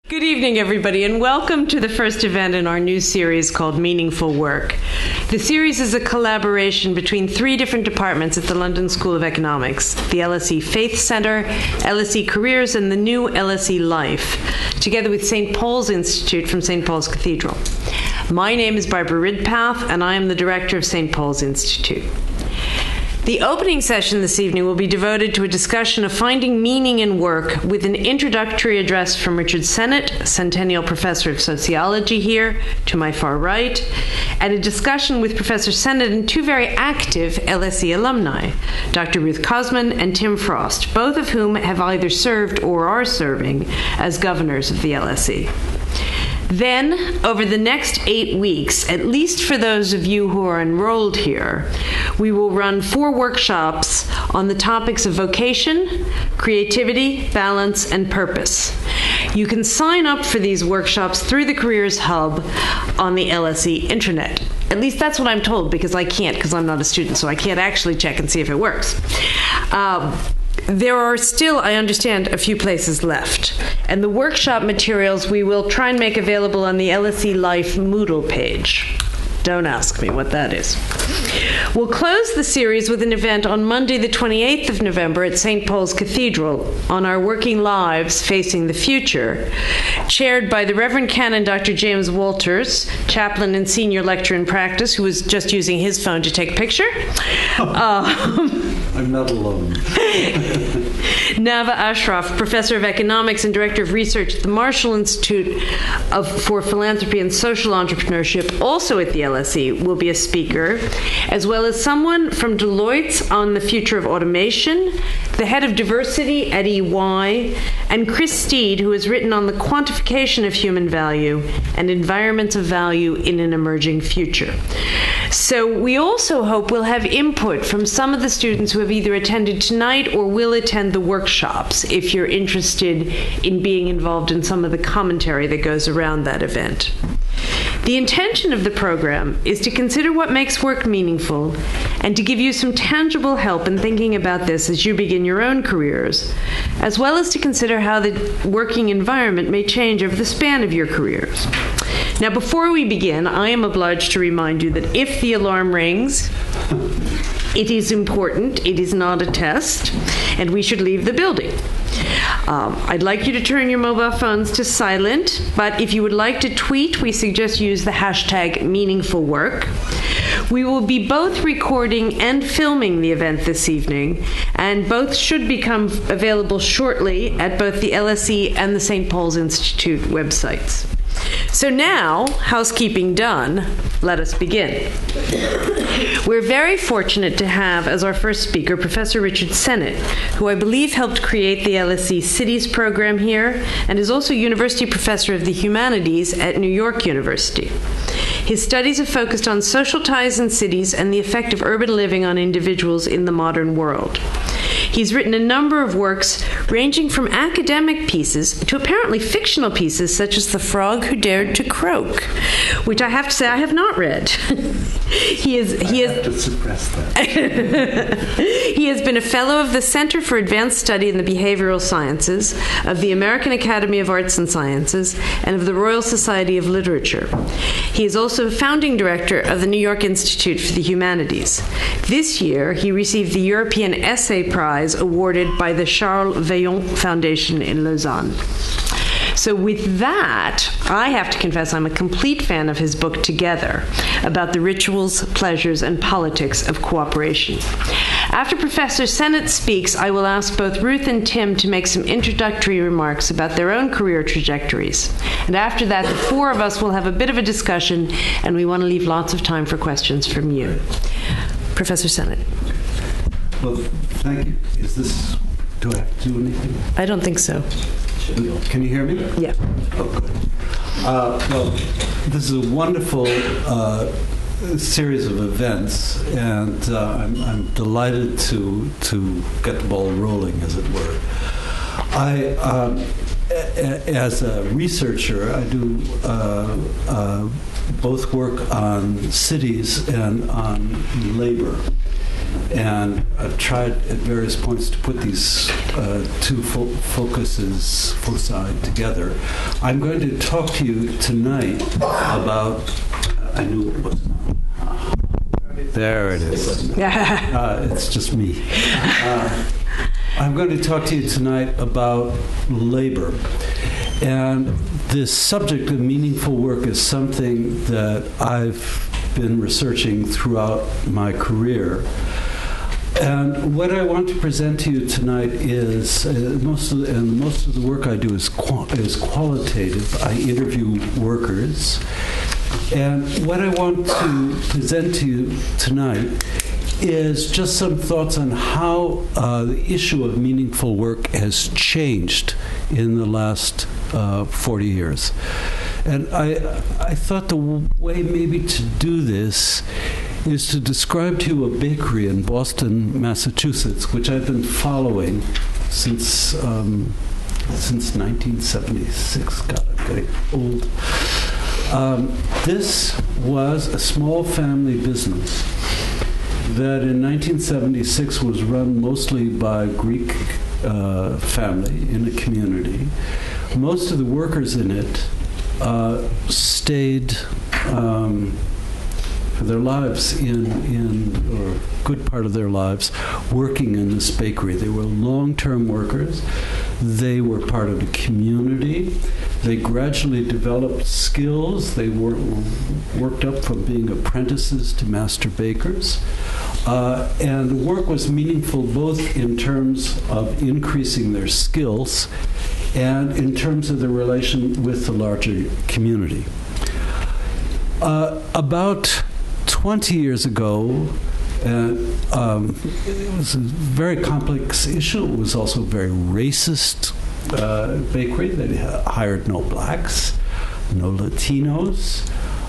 Good evening, everybody, and welcome to the first event in our new series called Meaningful Work. The series is a collaboration between three different departments at the London School of Economics, the LSE Faith Centre, LSE Careers, and the new LSE Life, together with St. Paul's Institute from St. Paul's Cathedral. My name is Barbara Ridpath, and I am the director of St. Paul's Institute. The opening session this evening will be devoted to a discussion of finding meaning in work with an introductory address from Richard Sennett, Centennial Professor of Sociology here, to my far right, and a discussion with Professor Sennett and two very active LSE alumni, Dr. Ruth Kosmin and Tim Frost, both of whom have either served or are serving as governors of the LSE. Then, over the next 8 weeks, at least for those of you who are enrolled here, we will run 4 workshops on the topics of vocation, creativity, balance, and purpose. You can sign up for these workshops through the Careers Hub on the LSE intranet. At least that's what I'm told, because I can't, because I'm not a student, so I can't actually check and see if it works. There are still, I understand, a few places left. And the workshop materials we will try and make available on the LSE Life Moodle page. Don't ask me what that is. We'll close the series with an event on Monday, the 28th of November at St. Paul's Cathedral on our Working Lives Facing the Future, chaired by the Reverend Canon Dr. James Walters, chaplain and senior lecturer in practice, who was just using his phone to take a picture. I'm not alone. Nava Ashraf, professor of economics and director of research at the Marshall Institute for Philanthropy and Social Entrepreneurship, also at the LSE, will be a speaker, as well as someone from Deloitte on the future of automation, the head of diversity at EY, and Chris Steed, who has written on the quantification of human value and environments of value in an emerging future. So we also hope we'll have input from some of the students who have either attended tonight or will attend the workshops, if you're interested in being involved in some of the commentary that goes around that event. The intention of the program is to consider what makes work meaningful and to give you some tangible help in thinking about this as you begin your own careers, as well as to consider how the working environment may change over the span of your careers. Now, before we begin, I am obliged to remind you that if the alarm rings, it is important, it is not a test, and we should leave the building. I'd like you to turn your mobile phones to silent, but if you would like to tweet, we suggest use the hashtag #meaningfulwork. We will be both recording and filming the event this evening, and both should become available shortly at both the LSE and the St. Paul's Institute websites. So now, housekeeping done, let us begin. We're very fortunate to have as our first speaker Professor Richard Sennett, who I believe helped create the LSE Cities program here and is also University Professor of the Humanities at New York University. His studies have focused on social ties in cities and the effect of urban living on individuals in the modern world. He's written a number of works ranging from academic pieces to apparently fictional pieces such as The Frog Who Dared to Croak, which I have to say I have not read. He have to suppress that. He has been a fellow of the Center for Advanced Study in the Behavioral Sciences, of the American Academy of Arts and Sciences, and of the Royal Society of Literature. He is also a founding director of the New York Institute for the Humanities. This year, he received the European Essay Prize awarded by the Charles Veillon Foundation in Lausanne. So with that, I have to confess I'm a complete fan of his book Together, about the rituals, pleasures, and politics of cooperation. After Professor Sennett speaks, I will ask both Ruth and Tim to make some introductory remarks about their own career trajectories. And after that, the four of us will have a bit of a discussion, and we want to leave lots of time for questions from you. Professor Sennett. Well, thank you. Do I have to do anything? I don't think so. Can you hear me? Yeah. Oh, good. Well, this is a wonderful series of events, and I'm delighted to get the ball rolling, as it were. As a researcher, I do both work on cities and on labor. And I've tried at various points to put these two foci together. I'm going to talk to you tonight about, I knew it was, there it is. It's just me. I'm going to talk to you tonight about labor. And this subject of meaningful work is something that I've been researching throughout my career. And what I want to present to you tonight is most of the work I do is qualitative. I interview workers, and what I want to present to you tonight is just some thoughts on how the issue of meaningful work has changed in the last 40 years. And I thought the way maybe to do this is to describe to you a bakery in Boston, Massachusetts, which I've been following since 1976. God, I'm getting old. This was a small family business that in 1976 was run mostly by a Greek family in a community. Most of the workers in it stayed for their lives or a good part of their lives, working in this bakery. They were long-term workers. They were part of the community. They gradually developed skills. They worked up from being apprentices to master bakers. And the work was meaningful both in terms of increasing their skills and in terms of the relation with the larger community. About 20 years ago, it was a very complex issue. It was also a very racist bakery. They hired no blacks, no Latinos.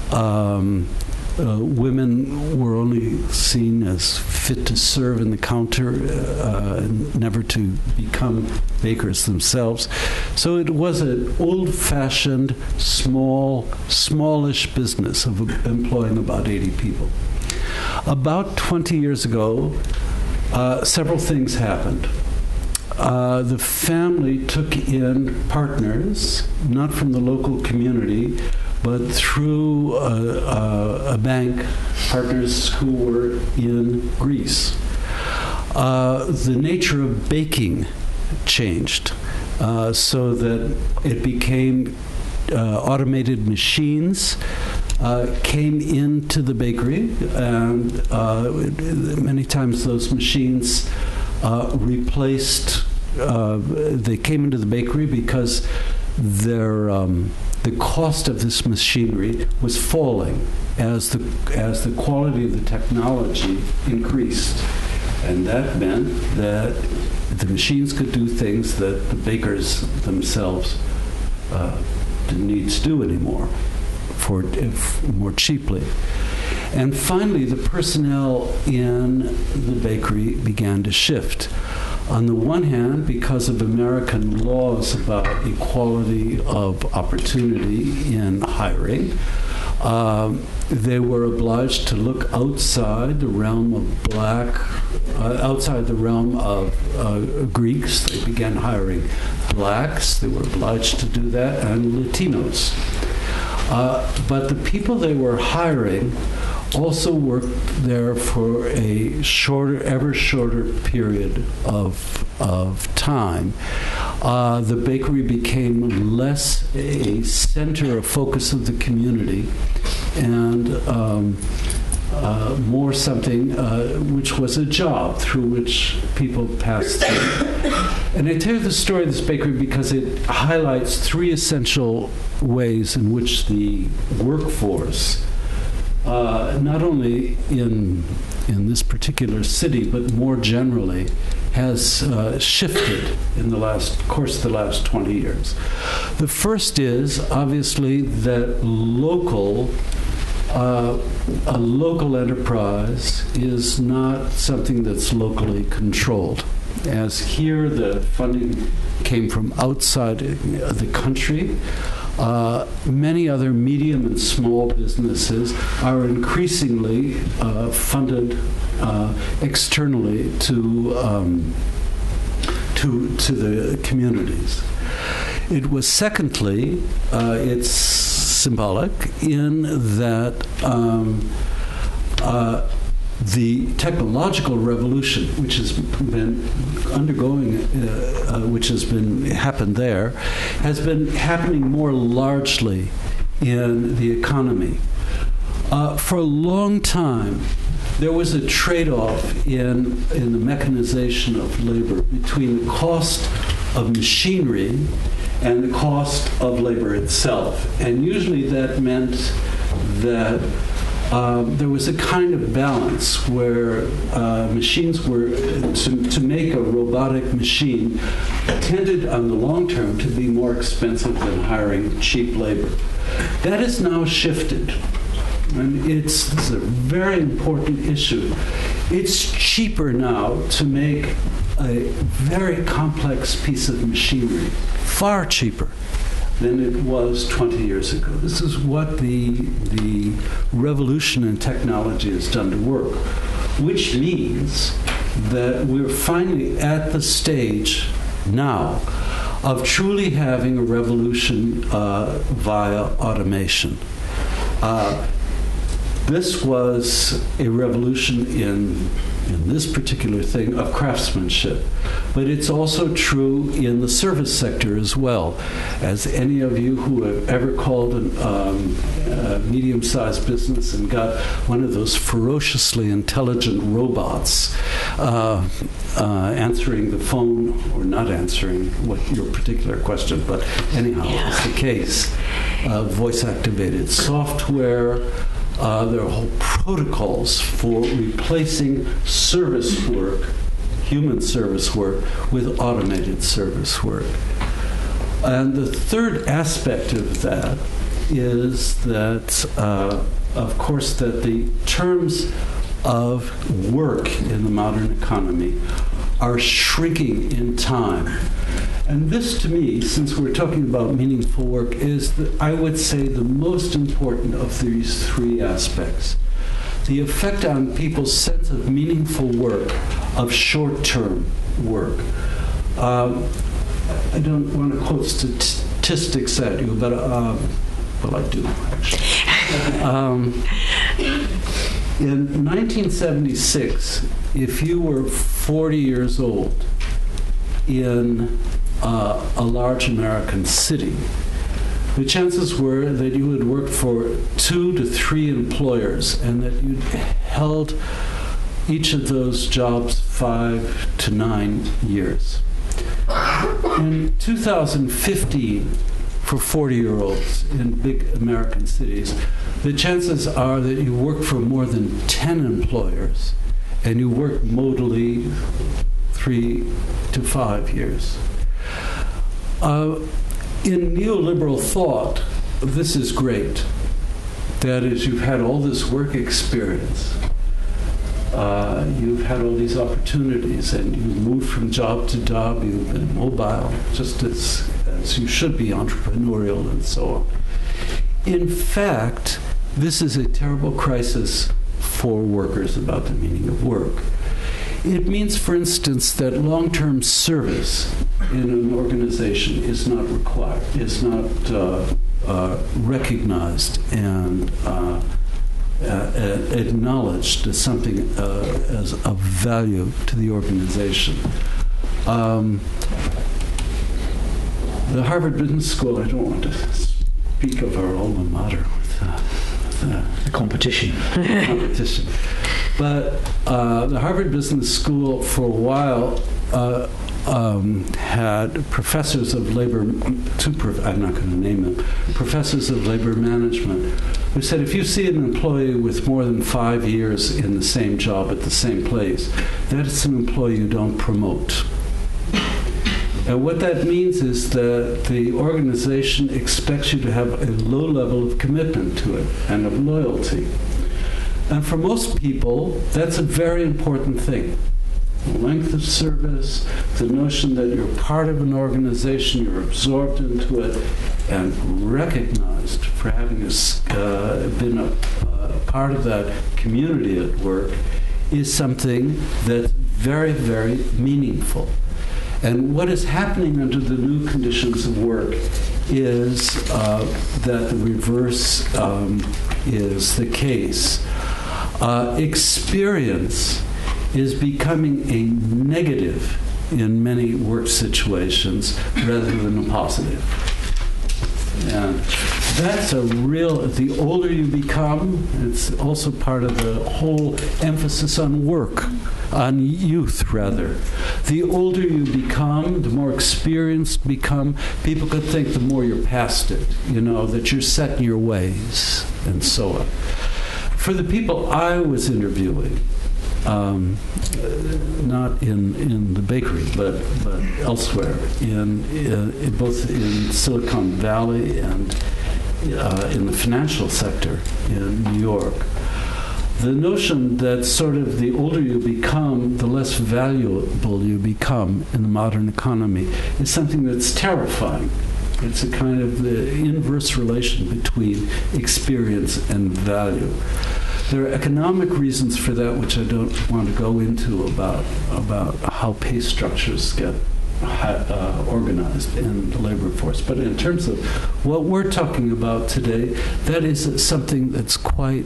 Women were only seen as fit to serve in the counter, never to become bakers themselves. So it was an old-fashioned, smallish business of employing about 80 people. About 20 years ago, several things happened. The family took in partners, not from the local community, but through a bank, partners who were in Greece. The nature of baking changed so that it became automated machines came into the bakery, and many times those machines replaced, they came into the bakery because the cost of this machinery was falling as the quality of the technology increased. And that meant that the machines could do things that the bakers themselves didn't need to do anymore more cheaply. And finally, the personnel in the bakery began to shift. On the one hand, because of American laws about equality of opportunity in hiring, they were obliged to look outside the realm of outside the realm of Greeks. They began hiring blacks. They were obliged to do that, and Latinos. But the people they were hiring also worked there for a ever shorter period of time. The bakery became less a center of focus of the community and more something which was a job through which people passed through. And I tell you the story of this bakery because it highlights three essential ways in which the workforce, not only in this particular city, but more generally, has shifted in the course of the last 20 years. The first is, obviously, that a local enterprise is not something that's locally controlled. As here, the funding came from outside the country. Many other medium and small businesses are increasingly funded externally to the communities. It was secondly, it's symbolic in that the technological revolution, which has been undergoing, which has been happened there, has been happening more largely in the economy. For a long time, there was a trade-off in the mechanization of labor between the cost of machinery and the cost of labor itself. And usually that meant that there was a kind of balance where machines were, to make a robotic machine, tended on the long term to be more expensive than hiring cheap labor. That has now shifted. And this is a very important issue. It's cheaper now to make a very complex piece of machinery, far cheaper than it was 20 years ago. This is what the revolution in technology has done to work, which means that we're finally at the stage now of truly having a revolution via automation. This was a revolution in this particular thing of craftsmanship, but it's also true in the service sector as well. As any of you who have ever called a medium-sized business and got one of those ferociously intelligent robots answering the phone, or not answering what your particular question, but anyhow, it's the case. Voice-activated software. There are whole protocols for replacing service work, human service work, with automated service work. And the third aspect of that is that, of course, that the terms of work in the modern economy are shrinking in time. And this, to me, since we're talking about meaningful work, is, I would say, the most important of these three aspects. The effect on people's sense of meaningful work, of short-term work. I don't want to quote statistics at you, but, well, I do, actually. In 1976, if you were 40 years old in a large American city, the chances were that you had worked for 2 to 3 employers and that you'd held each of those jobs 5 to 9 years. In 2015, for 40-year-olds in big American cities, the chances are that you work for more than 10 employers and you work modally 3 to 5 years. In neoliberal thought, this is great. That is, you've had all this work experience. You've had all these opportunities, and you've moved from job to job. You've been mobile, just as you should be, entrepreneurial and so on. In fact, this is a terrible crisis for workers about the meaning of work. It means, for instance, that long-term service in an organization is not required, is not recognized and acknowledged as something as of value to the organization. The Harvard Business School, I don't want to speak of our alma mater with the competition. But the Harvard Business School for a while had professors of labor, I'm not going to name them, professors of labor management, who said if you see an employee with more than 5 years in the same job at the same place, that's an employee you don't promote. And what that means is that the organization expects you to have a low level of commitment to it and of loyalty. And for most people, that's a very important thing. length of service, the notion that you're part of an organization, you're absorbed into it, and recognized for having been a part of that community at work is something that's very, very meaningful. And what is happening under the new conditions of work is that the reverse is the case. Experience is becoming a negative in many work situations rather than a positive. And that's a real, the older you become, it's also part of the whole emphasis on work, on youth rather. The older you become, the more experienced you become, people could think the more you're past it, that you're set in your ways and so on. For the people I was interviewing, not in the bakery, but elsewhere, both in Silicon Valley and in the financial sector in New York, the notion that sort of the older you become, the less valuable you become in the modern economy is something that's terrifying. It's a kind of the inverse relation between experience and value. There are economic reasons for that, which I don't want to go into about how pay structures get organized in the labor force. But in terms of what we're talking about today, that is something that's quite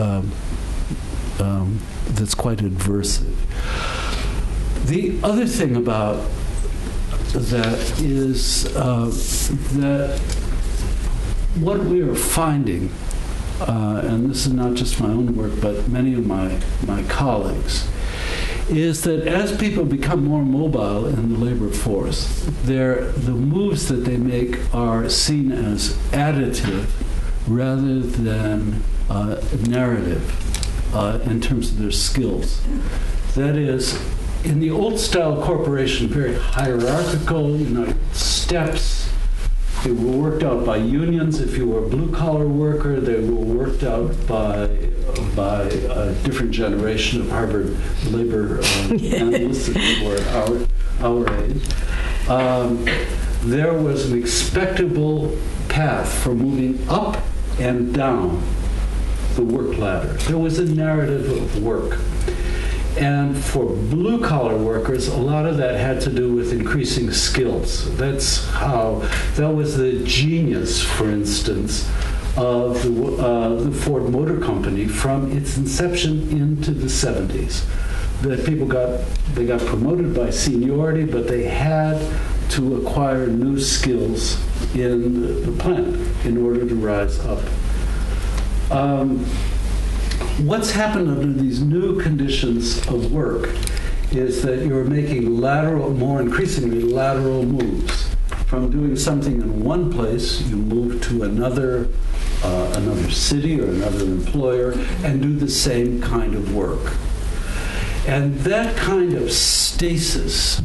adversive. The other thing about that is that what we are finding, and this is not just my own work, but many of my colleagues, is that as people become more mobile in the labor force, the moves that they make are seen as additive rather than narrative in terms of their skills. That is, in the old-style corporation, very hierarchical, steps. They were worked out by unions. If you were a blue-collar worker, they were worked out by a different generation of Harvard labor analysts who were our age. There was an expectable path for moving up and down the work ladder. There was a narrative of work. And for blue-collar workers, a lot of that had to do with increasing skills. That was the genius, for instance, of the Ford Motor Company from its inception into the 70s. That people got promoted by seniority, but they had to acquire new skills in the plant in order to rise up. What's happened under these new conditions of work is that you're making more increasingly lateral moves. From doing something in one place, you move to another city or another employer and do the same kind of work. And that kind of stasis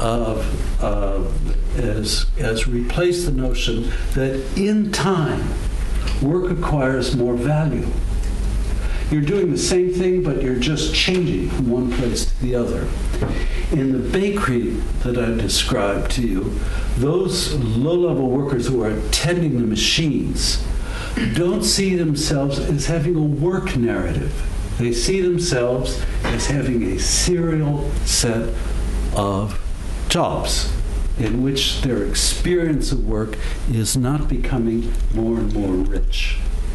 has replaced the notion that in time, work acquires more value. You're doing the same thing, but you're just changing from one place to the other. In the bakery that I described to you, those low-level workers who are tending the machines don't see themselves as having a work narrative. They see themselves as having a serial set of jobs in which their experience of work is not becoming more and more rich.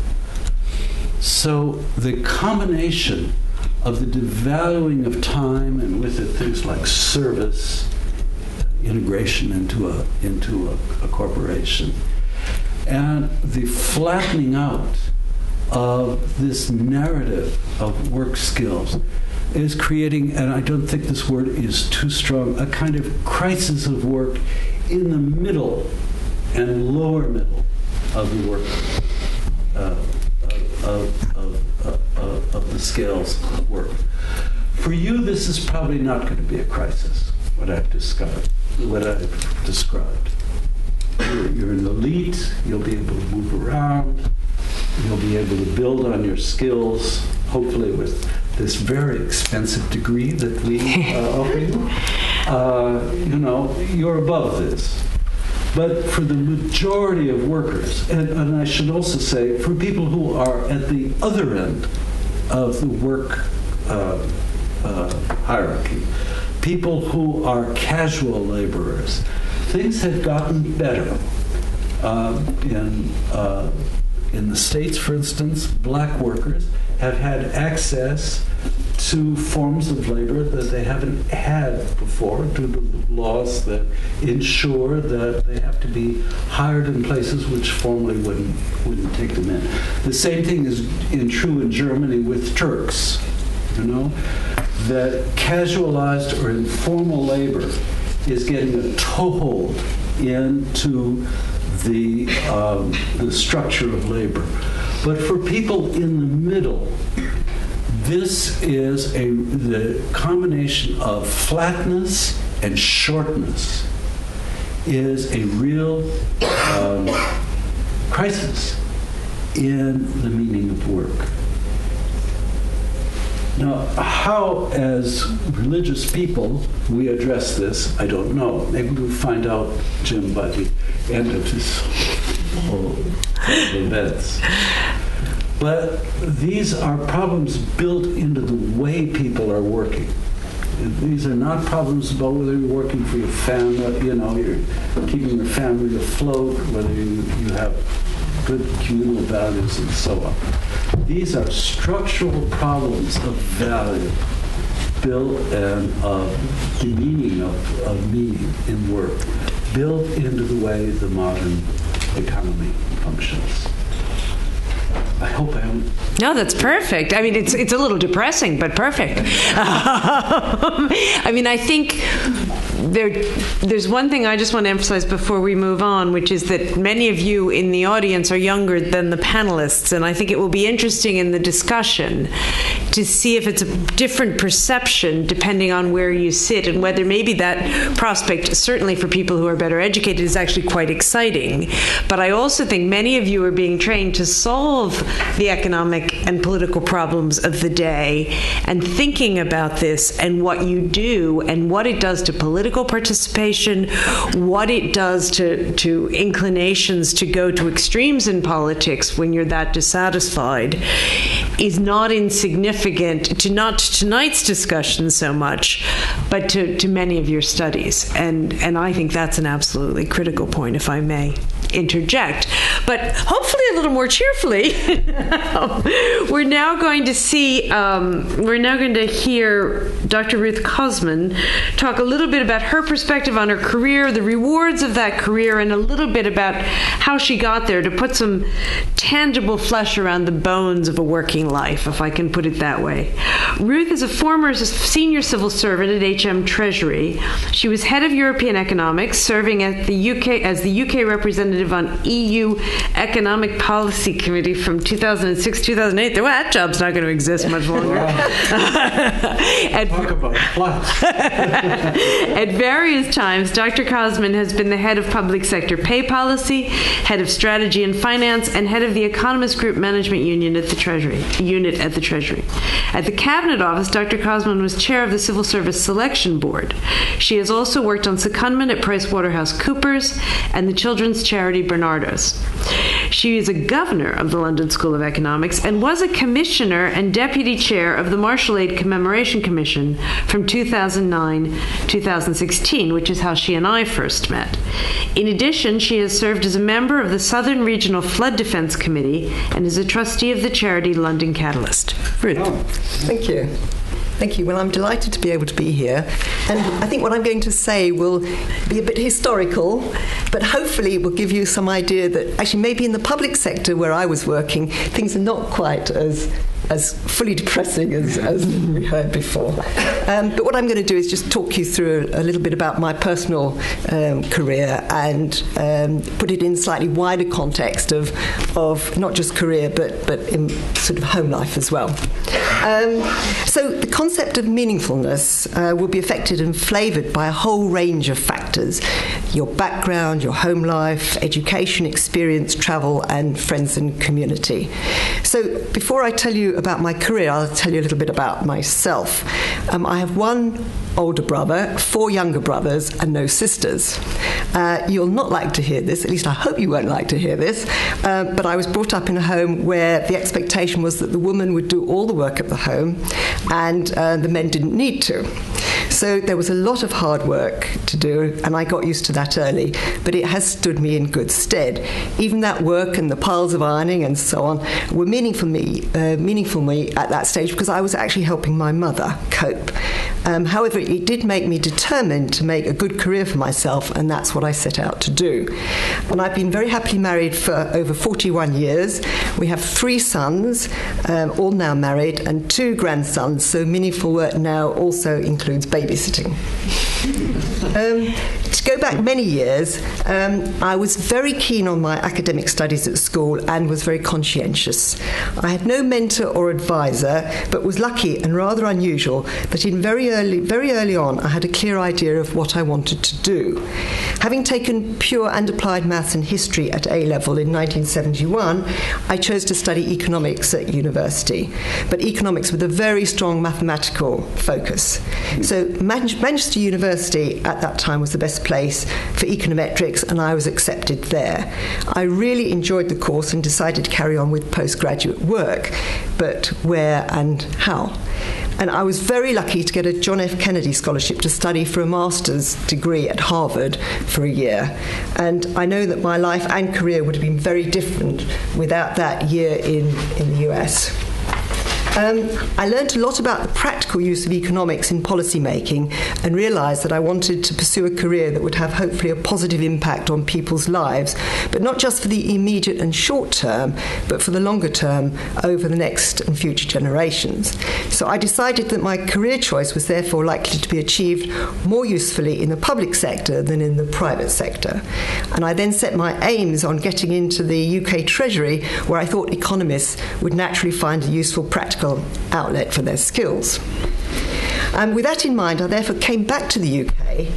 So the combination of the devaluing of time and with it things like service, integration into a corporation, and the flattening out of this narrative of work skills is creating, and I don't think this word is too strong, a kind of crisis of work in the middle and lower middle of the work of the scales of work. For you, this is probably not going to be a crisis, what I've described. You're an elite, you'll be able to move around, you'll be able to build on your skills, hopefully with this very expensive degree that we offer you, you're above this. But for the majority of workers, and I should also say, for people who are at the other end of the work hierarchy, people who are casual laborers, things have gotten better. In the States, for instance, black workers have had access to forms of labor that they haven't had before due to the laws that ensure that they have to be hired in places which formerly wouldn't take them in. The same thing is true in Germany with Turks, that casualized or informal labor is getting a toehold into the structure of labor. But for people in the middle, this is the combination of flatness and shortness is a real crisis in the meaning of work. Now, how, as religious people, we address this, I don't know. Maybe we'll find out, Jim, by the end of this whole events. But these are problems built into the way people are working. These are not problems about whether you're working for your family, you're keeping your family afloat, whether you have good communal values and so on. These are structural problems of value built and of the meaning of meaning in work, built into the way the modern economy functions. I hope I haven't. No, that's perfect. I mean, it's a little depressing, but perfect. I think there's one thing I just want to emphasize before we move on, which is that many of you in the audience are younger than the panelists, and I think it will be interesting in the discussion to see if it's a different perception depending on where you sit, and whether maybe that prospect, certainly for people who are better educated, is actually quite exciting. But I also think many of you are being trained to solve the economic and political problems of the day, and thinking about this and what you do and what it does to political participation, what it does to inclinations to go to extremes in politics when you're that dissatisfied, is not insignificant to not tonight's discussion so much, but to many of your studies. And I think that's an absolutely critical point, if I may interject. But hopefully a little more cheerfully, we're now going to hear Dr. Ruth Kosmin talk a little bit about her perspective on her career, the rewards of that career, and a little bit about how she got there, to put some tangible flesh around the bones of a working life, if I can put it that way. Ruth is a former senior civil servant at HM Treasury. She was head of European economics, serving at the UK as the UK representative on EU Economic Policy Committee from 2006 to 2008. Well, that job's not going to exist much longer. Talk about flats. At various times, Dr. Kosmin has been the head of public sector pay policy, head of strategy and finance, and head of the Economist Group Management Unit at the Treasury. At the Cabinet Office, Dr. Kosmin was chair of the Civil Service Selection Board. She has also worked on secondment at PricewaterhouseCoopers and the children's charity Bernardo's. She is a governor of the London School of Economics and was a commissioner and deputy chair of the Marshall Aid Commemoration Commission from 2009-2016, which is how she and I first met. In addition, she has served as a member of the Southern Regional Flood Defense Committee and is a trustee of the charity London Catalyst. Ruth. Oh, thank you. Thank you. Well, I'm delighted to be able to be here. And I think what I'm going to say will be a bit historical, but hopefully it will give you some idea that actually maybe in the public sector where I was working, things are not quite as fully depressing as we heard before. But what I'm going to do is just talk you through a little bit about my personal career and put it in slightly wider context of not just career but in sort of home life as well. So the concept of meaningfulness will be affected and flavoured by a whole range of factors: your background, your home life, education, experience, travel, and friends and community. So before I tell you about my career, I'll tell you a little bit about myself. I have one older brother, 4 younger brothers, and no sisters. You'll not like to hear this, at least I hope you won't like to hear this, but I was brought up in a home where the expectation was that the woman would do all the work at the home and the men didn't need to. So there was a lot of hard work to do, and I got used to that early, but it has stood me in good stead. Even that work and the piles of ironing and so on were meaningful me at that stage, because I was actually helping my mother cope. However, it did make me determined to make a good career for myself, and that's what I set out to do. And I've been very happily married for over 41 years. We have 3 sons, all now married, and 2 grandsons, so meaningful work now also includes babysitting. To go back many years, I was very keen on my academic studies at school and was very conscientious. I had no mentor or advisor, but was lucky and rather unusual that very early on I had a clear idea of what I wanted to do. Having taken pure and applied maths and history at A-level in 1971, I chose to study economics at university, but economics with a very strong mathematical focus. So Manchester University at that time was the best place for econometrics, and I was accepted there. I really enjoyed the course and decided to carry on with postgraduate work, but where and how? And I was very lucky to get a John F. Kennedy scholarship to study for a master's degree at Harvard for a year. And I know that my life and career would have been very different without that year in the US. I learned a lot about the practical use of economics in policy making and realised that I wanted to pursue a career that would have hopefully a positive impact on people's lives, but not just for the immediate and short term, but for the longer term over the next and future generations. So I decided that my career choice was therefore likely to be achieved more usefully in the public sector than in the private sector. And I then set my aims on getting into the UK Treasury, where I thought economists would naturally find a useful practical outlet for their skills. With that in mind, I therefore came back to the UK,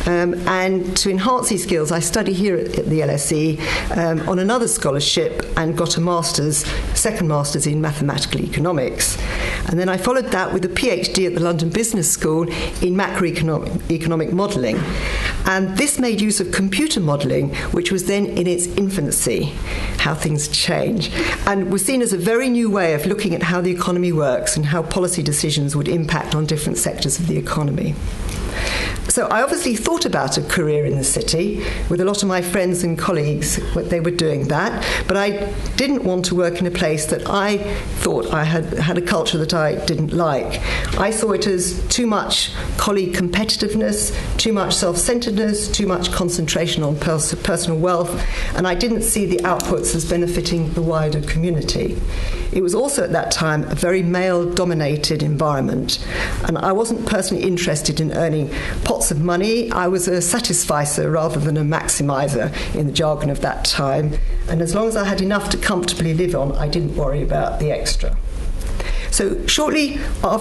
and to enhance these skills, I studied here at the LSE on another scholarship and got a second master's in mathematical economics. And then I followed that with a PhD at the London Business School in macroeconomic modelling. And this made use of computer modelling, which was then in its infancy, how things change, and was seen as a very new way of looking at how the economy works and how policy decisions would impact on different sectors of the economy. So I obviously thought about a career in the city with a lot of my friends and colleagues. They were doing that, but I didn't want to work in a place that I thought I had a culture that I didn't like. I saw it as too much colleague competitiveness, too much self-centeredness, too much concentration on personal wealth, and I didn't see the outputs as benefiting the wider community. It was also at that time a very male-dominated environment, and I wasn't personally interested in earning pots of money. I was a satisficer rather than a maximizer in the jargon of that time, and as long as I had enough to comfortably live on, I didn't worry about the extra. So shortly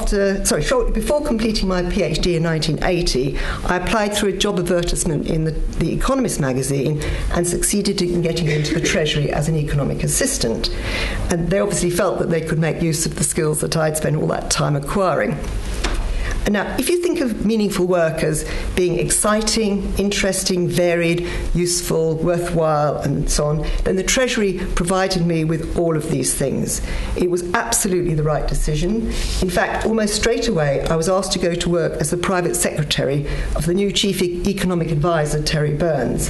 before completing my PhD in 1980, I applied through a job advertisement in the Economist magazine and succeeded in getting into the Treasury as an economic assistant. And they obviously felt that they could make use of the skills that I'd spent all that time acquiring. And now, if you think of meaningful work as being exciting, interesting, varied, useful, worthwhile, and so on, then the Treasury provided me with all of these things. It was absolutely the right decision. In fact, almost straight away, I was asked to go to work as the private secretary of the new chief economic advisor, Terry Burns.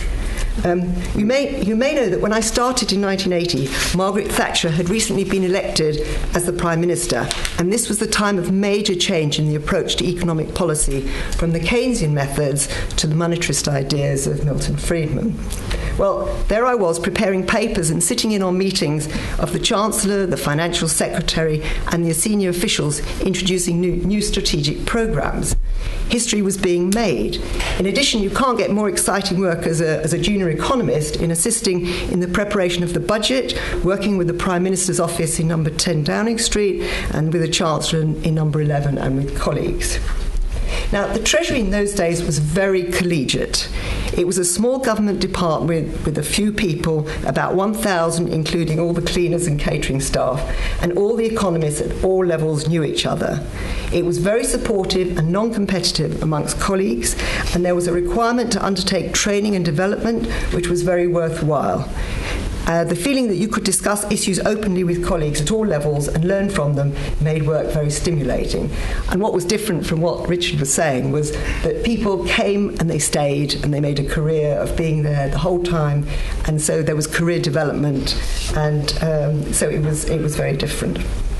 You may know that when I started in 1980, Margaret Thatcher had recently been elected as the Prime Minister, and this was the time of major change in the approach to economic policy, from the Keynesian methods to the monetarist ideas of Milton Friedman. Well, there I was preparing papers and sitting in on meetings of the Chancellor, the Financial Secretary, and the senior officials introducing new strategic programmes. history was being made. In addition, you can't get more exciting work as a junior economist in assisting in the preparation of the budget, working with the Prime Minister's office in number 10 Downing Street, and with the Chancellor in number 11, and with colleagues. Now, the Treasury in those days was very collegiate. It was a small government department with a few people, about 1,000, including all the cleaners and catering staff, and all the economists at all levels knew each other. It was very supportive and non-competitive amongst colleagues, and there was a requirement to undertake training and development, which was very worthwhile. The feeling that you could discuss issues openly with colleagues at all levels and learn from them made work very stimulating. And what was different from what Richard was saying was that people came and they stayed and they made a career of being there the whole time, and so there was career development, and so it was very different.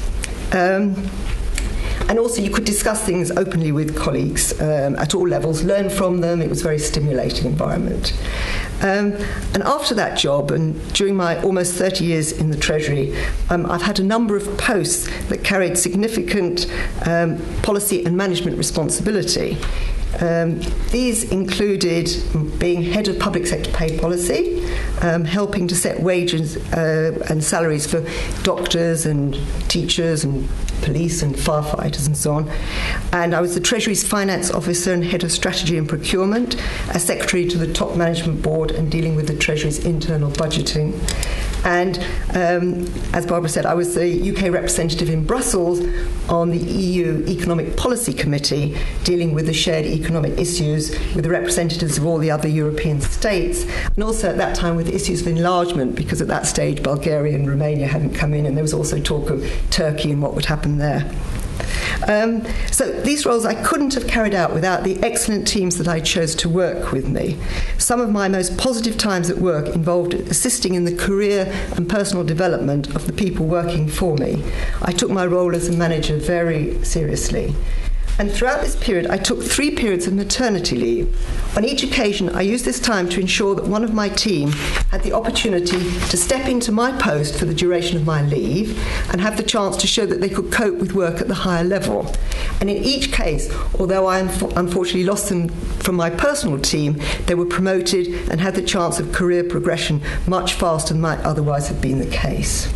And also you could discuss things openly with colleagues at all levels, learn from them. It was a very stimulating environment. And after that job, and during my almost 30 years in the Treasury, I've had a number of posts that carried significant policy and management responsibility. These included being head of public sector pay policy, helping to set wages and salaries for doctors and teachers and police and firefighters and so on. And I was the Treasury's finance officer and head of strategy and procurement, as secretary to the top management board and dealing with the Treasury's internal budgeting. And as Barbara said, I was the UK representative in Brussels on the EU Economic Policy Committee, dealing with the shared economic issues with the representatives of all the other European states, and also at that time with issues of enlargement, because at that stage Bulgaria and Romania hadn't come in, and there was also talk of Turkey and what would happen there. So these roles I couldn't have carried out without the excellent teams that I chose to work with me. Some of my most positive times at work involved assisting in the career and personal development of the people working for me. I took my role as a manager very seriously. And throughout this period, I took 3 periods of maternity leave. On each occasion, I used this time to ensure that one of my team had the opportunity to step into my post for the duration of my leave and have the chance to show that they could cope with work at the higher level. And in each case, although I unfortunately lost them from my personal team, they were promoted and had the chance of career progression much faster than might otherwise have been the case.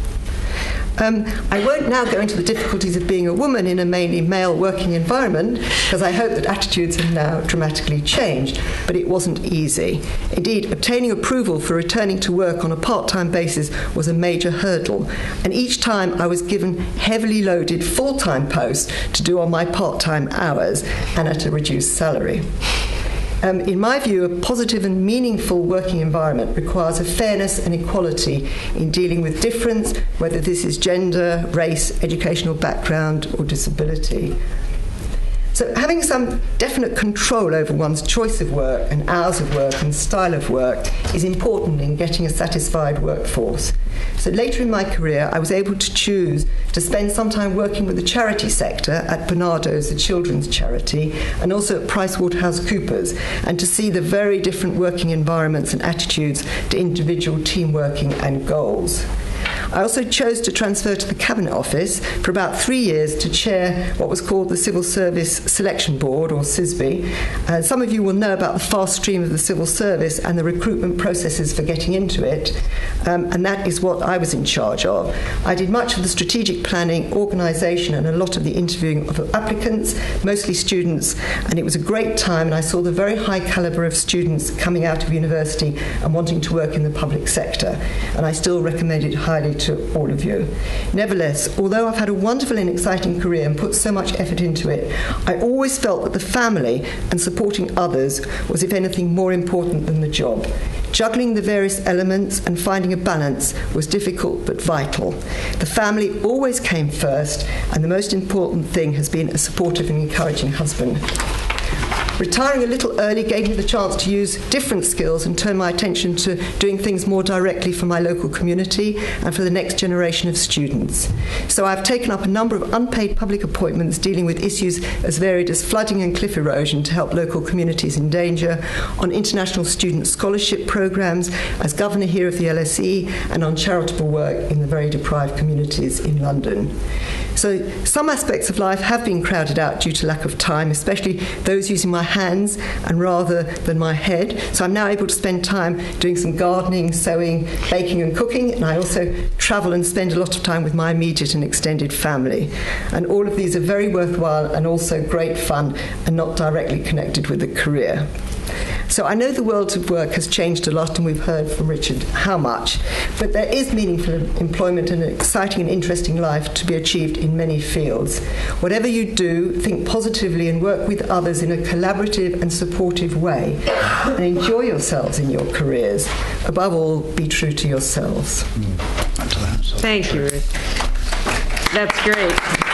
I won't now go into the difficulties of being a woman in a mainly male working environment, because I hope that attitudes have now dramatically changed, but it wasn't easy. Indeed, obtaining approval for returning to work on a part-time basis was a major hurdle, and each time I was given heavily loaded full-time posts to do on my part-time hours and at a reduced salary. In my view, a positive and meaningful working environment requires a fairness and equality in dealing with difference, whether this is gender, race, educational background, or disability. So having some definite control over one's choice of work and hours of work and style of work is important in getting a satisfied workforce. So later in my career, I was able to choose to spend some time working with the charity sector at Barnardo's, the children's charity, and also at PricewaterhouseCoopers, and to see the very different working environments and attitudes to individual team working and goals. I also chose to transfer to the Cabinet Office for about 3 years to chair what was called the Civil Service Selection Board, or CSBI. Some of you will know about the fast stream of the civil service and the recruitment processes for getting into it, and that is what I was in charge of. I did much of the strategic planning, organisation, and a lot of the interviewing of applicants, mostly students, and it was a great time, and I saw the very high calibre of students coming out of university and wanting to work in the public sector, and I still recommend it highly to all of you. Nevertheless, although I've had a wonderful and exciting career and put so much effort into it, I always felt that the family and supporting others was, if anything, more important than the job. Juggling the various elements and finding a balance was difficult but vital. The family always came first, and the most important thing has been a supportive and encouraging husband. Retiring a little early gave me the chance to use different skills and turn my attention to doing things more directly for my local community and for the next generation of students. So I've taken up a number of unpaid public appointments dealing with issues as varied as flooding and cliff erosion to help local communities in danger, on international student scholarship programs, as governor here of the LSE, and on charitable work in the very deprived communities in London. So some aspects of life have been crowded out due to lack of time, especially those using my hands and rather than my head. So I'm now able to spend time doing some gardening, sewing, baking and cooking, and I also travel and spend a lot of time with my immediate and extended family. And all of these are very worthwhile and also great fun and not directly connected with a career. So I know the world of work has changed a lot, and we've heard from Richard how much, but there is meaningful employment and an exciting and interesting life to be achieved in many fields. Whatever you do, think positively and work with others in a collaborative and supportive way, and enjoy yourselves in your careers. Above all, be true to yourselves. Thank you, Ruth. That's great.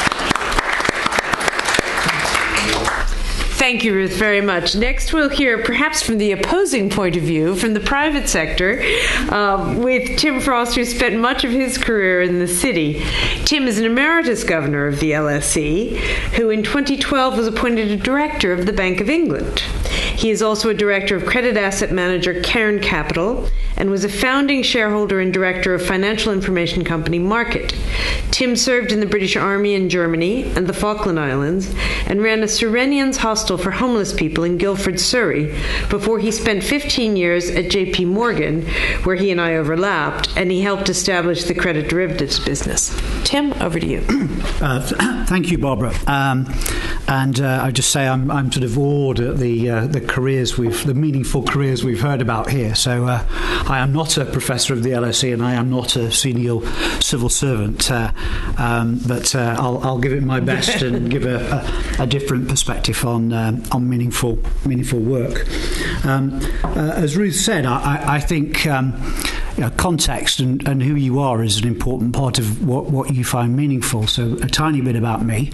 Thank you, Ruth, very much. Next, we'll hear, perhaps from the opposing point of view, from the private sector, with Tim Frost, who spent much of his career in the city. Tim is an emeritus governor of the LSE, who in 2012 was appointed a director of the Bank of England. He is also a director of credit asset manager Cairn Capital and was a founding shareholder and director of financial information company Market. Tim served in the British Army in Germany and the Falkland Islands and ran a Serenians hostel for homeless people in Guildford, Surrey, before he spent 15 years at JP Morgan, where he and I overlapped, and he helped establish the credit derivatives business. Tim, over to you. Thank you, Barbara. And I just say I'm sort of awed at the meaningful careers we've heard about here. So I am not a professor of the LSE, and I am not a senior civil servant, but I'll give it my best and give a different perspective on meaningful work. As Ruth said, I think context and who you are is an important part of what you find meaningful. So a tiny bit about me.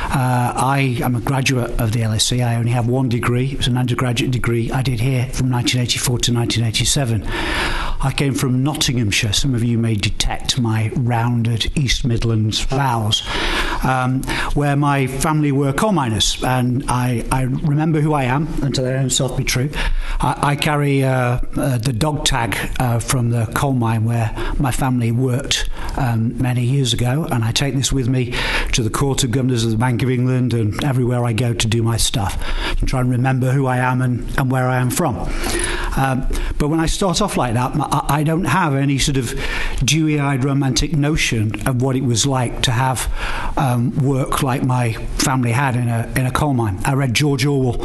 I am a graduate of the LSE. I only have one degree. It was an undergraduate degree I did here from 1984 to 1987. I came from Nottinghamshire. Some of you may detect my rounded East Midlands vowels, where my family were coal miners, and I remember who I am until I myself be true. I carry the dog tag from the coal mine where my family worked many years ago, and I take this with me to the Court of Governors of the Bank of England and everywhere I go to do my stuff and try and remember who I am and where I am from. But when I start off like that, I don't have any sort of dewy-eyed romantic notion of what it was like to have work like my family had in a coal mine. I read George Orwell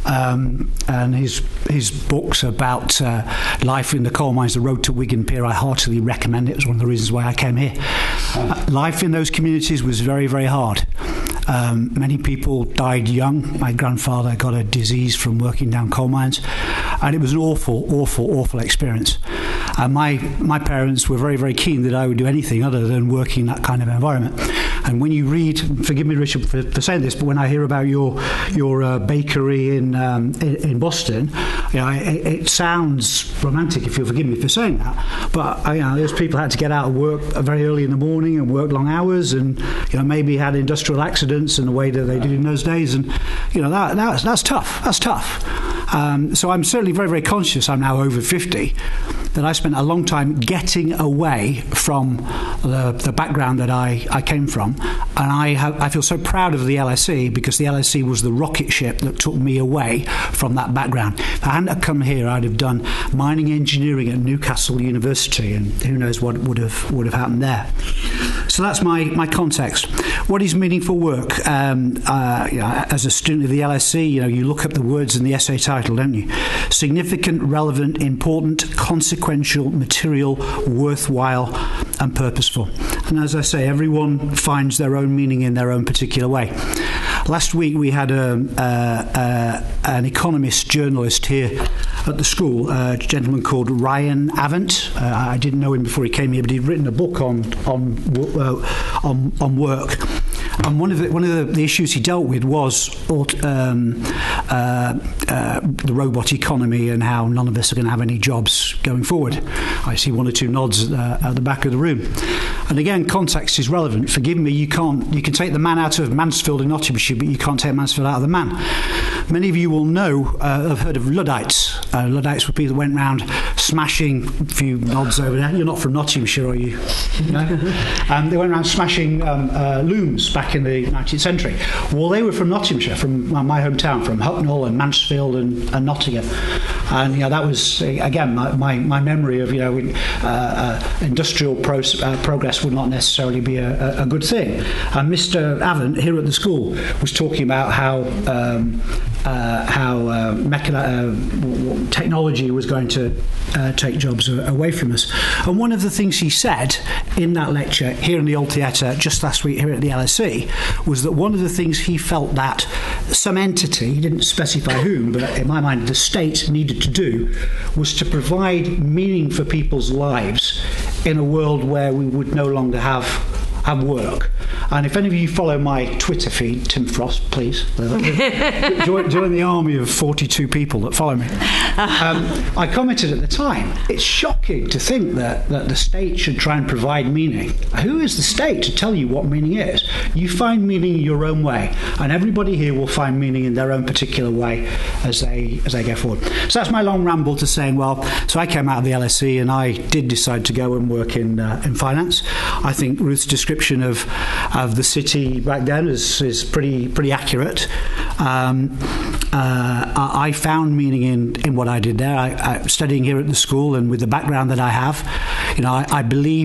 and his books about life in the coal mines, The Road to Wigan Pier. I heartily recommend it. It was one of the reasons why I came here. Life in those communities was very, very hard. Many people died young. My grandfather got a disease from working down coal mines, and it was an awful experience. And my parents were very, very keen that I would do anything other than work in that kind of environment. And when you read, forgive me, Richard, for saying this, but when I hear about your bakery in Boston, it sounds romantic, if you'll forgive me for saying that. But those people had to get out of work very early in the morning and work long hours, and maybe had industrial accidents in the way that they did in those days, and that's tough. That's tough. So I'm certainly very, very conscious. I'm now over 50. That I spent a long time getting away from the background that I came from, and I feel so proud of the LSE, because the LSE was the rocket ship that took me away from that background. If I hadn't come here, I'd have done mining engineering at Newcastle University, and who knows what would have happened there. So that's my context. What is meaningful work? As a student of the LSE, you look up the words in the essay title, don't you? Significant, relevant, important, consequential, material, worthwhile, and purposeful. And as I say, everyone finds their own meaning in their own particular way. Last week we had an economist journalist here at the school, a gentleman called Ryan Avent. I didn't know him before he came here, but he'd written a book on work. And one of the issues he dealt with was the robot economy and how none of us are going to have any jobs going forward. I see one or two nods at the back of the room. And again, context is relevant. Forgive me, you can take the man out of Mansfield in Nottinghamshire, but you can't take Mansfield out of the man. Many of you will know, have heard of Luddites. Luddites were people that went round smashing, a few nods over there. You're not from Nottinghamshire, are you? No? They went around smashing looms back in the 19th century. Well, they were from Nottinghamshire, from my hometown, from Hucknall and Mansfield and Nottingham. And that was, again, my memory of industrial progress would not necessarily be a good thing. And Mr. Avent here at the school was talking about how technology was going to take jobs away from us. And one of the things he said in that lecture here in the Old Theatre just last week here at the LSE was that one of the things he felt that some entity, he didn't specify whom, but in my mind the state needed to do was to provide meaning for people's lives in a world where we would no longer have work. And if any of you follow my Twitter feed, Tim Frost, please, join the army of 42 people that follow me. I commented at the time, it's shocking to think that the state should try and provide meaning. Who is the state to tell you what meaning is? You find meaning in your own way, and everybody here will find meaning in their own particular way as they go forward. So that's my long ramble to saying, so I came out of the LSE and I did decide to go and work in finance. I think Ruth's description of the city back then is pretty accurate. I found meaning in what I did there. I studying here at the school and with the background that I have, I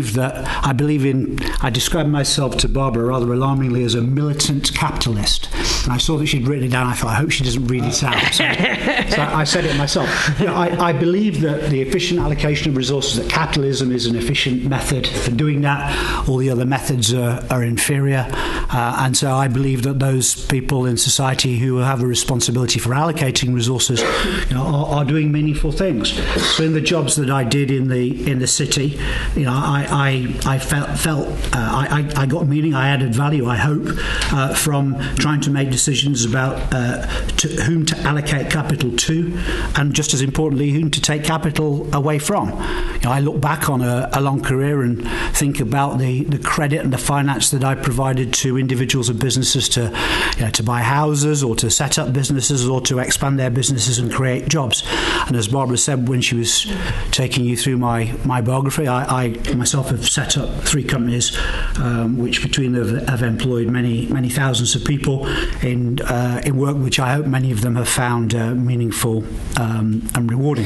describe myself to Barbara rather alarmingly as a militant capitalist. And I saw that she'd written it down. I thought, I hope she doesn't read it out. So I said it myself. I believe that the efficient allocation of resources, that capitalism is an efficient method for doing that. All the other methods are inferior. And so I believe that those people in society who have a responsibility for allocating resources are doing meaningful things. So in the jobs that I did in the city, I felt I got meaning. I added value, I hope, from trying to make decisions about to whom to allocate capital to, and just as importantly, whom to take capital away from. I look back on a long career and think about the credit and the finance that I provided to individuals and businesses to buy houses or to set up businesses or to expand their businesses and create jobs. And as Barbara said when she was taking you through my biography, I myself have set up 3 companies which between them have employed many thousands of people in work which I hope many of them have found meaningful and rewarding.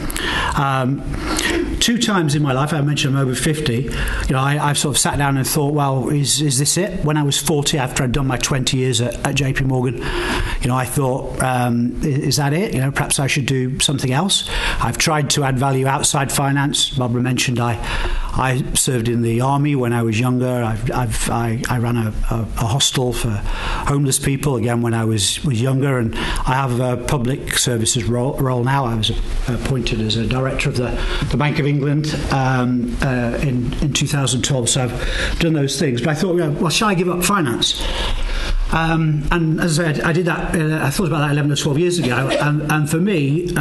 2 times in my life, I mentioned I'm over 50, I've sort of sat down and thought, well, is this it? When I was 40, after I'd done my 20 years at JP Morgan, I thought, is that it? Perhaps I should do something else. I've tried to add value outside finance. Barbara mentioned I served in the army when I was younger. I ran a hostel for homeless people, again, when I was younger, and I have a public services role now. I was appointed as a director of the Bank of England in 2012, so I've done those things. But I thought, well, shall I give up finance? And as I said, I did that. I thought about that 11 or 12 years ago, and for me,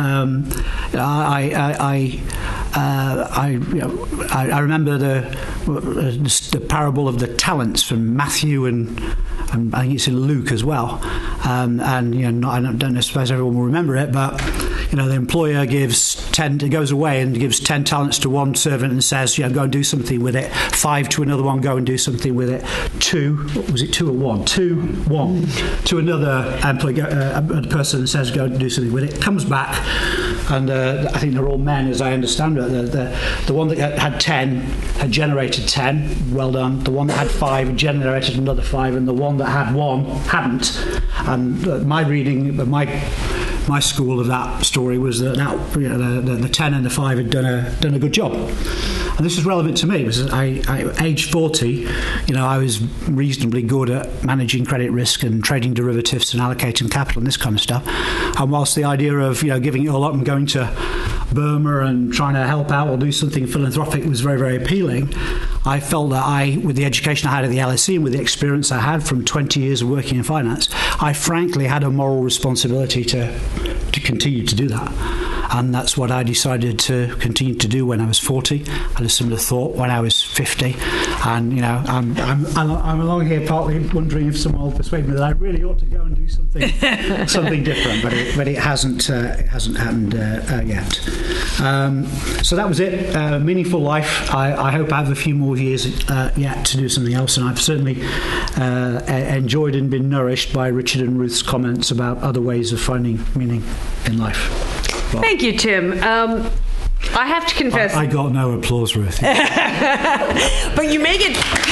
I remember the parable of the talents from Matthew and I think it's in Luke as well. I don't suppose everyone will remember it, but the employer goes away and gives 10 talents to one servant and says, go and do something with it. 5 to another one, go and do something with it. 2, was it 2 or 1? 1 to another employee, a person and says, go and do something with it. Comes back, and I think they're all men, as I understand it. The one that had 10 had generated 10. Well done. The one that had 5 had generated another 5, and the one that had 1 hadn't. And my reading, my school of that story was that the 10 and the 5 had done a good job. And this is relevant to me because aged 40, I was reasonably good at managing credit risk and trading derivatives and allocating capital and this kind of stuff. And whilst the idea of giving it all up and going to Burma and trying to help out or do something philanthropic was very, very appealing, I felt that with the education I had at the LSE and with the experience I had from 20 years of working in finance, I frankly had a moral responsibility to continue to do that. And that's what I decided to continue to do when I was 40. I had a similar thought when I was 50. And, you know, I'm along here partly wondering if someone will persuade me that I really ought to go and do something different. But it hasn't happened yet. So that was it. Meaningful life. I hope I have a few more years yet to do something else. And I've certainly enjoyed and been nourished by Richard and Ruth's comments about other ways of finding meaning in life. Well, thank you, Tim. I have to confess... I got no applause, Ruth. But you make it...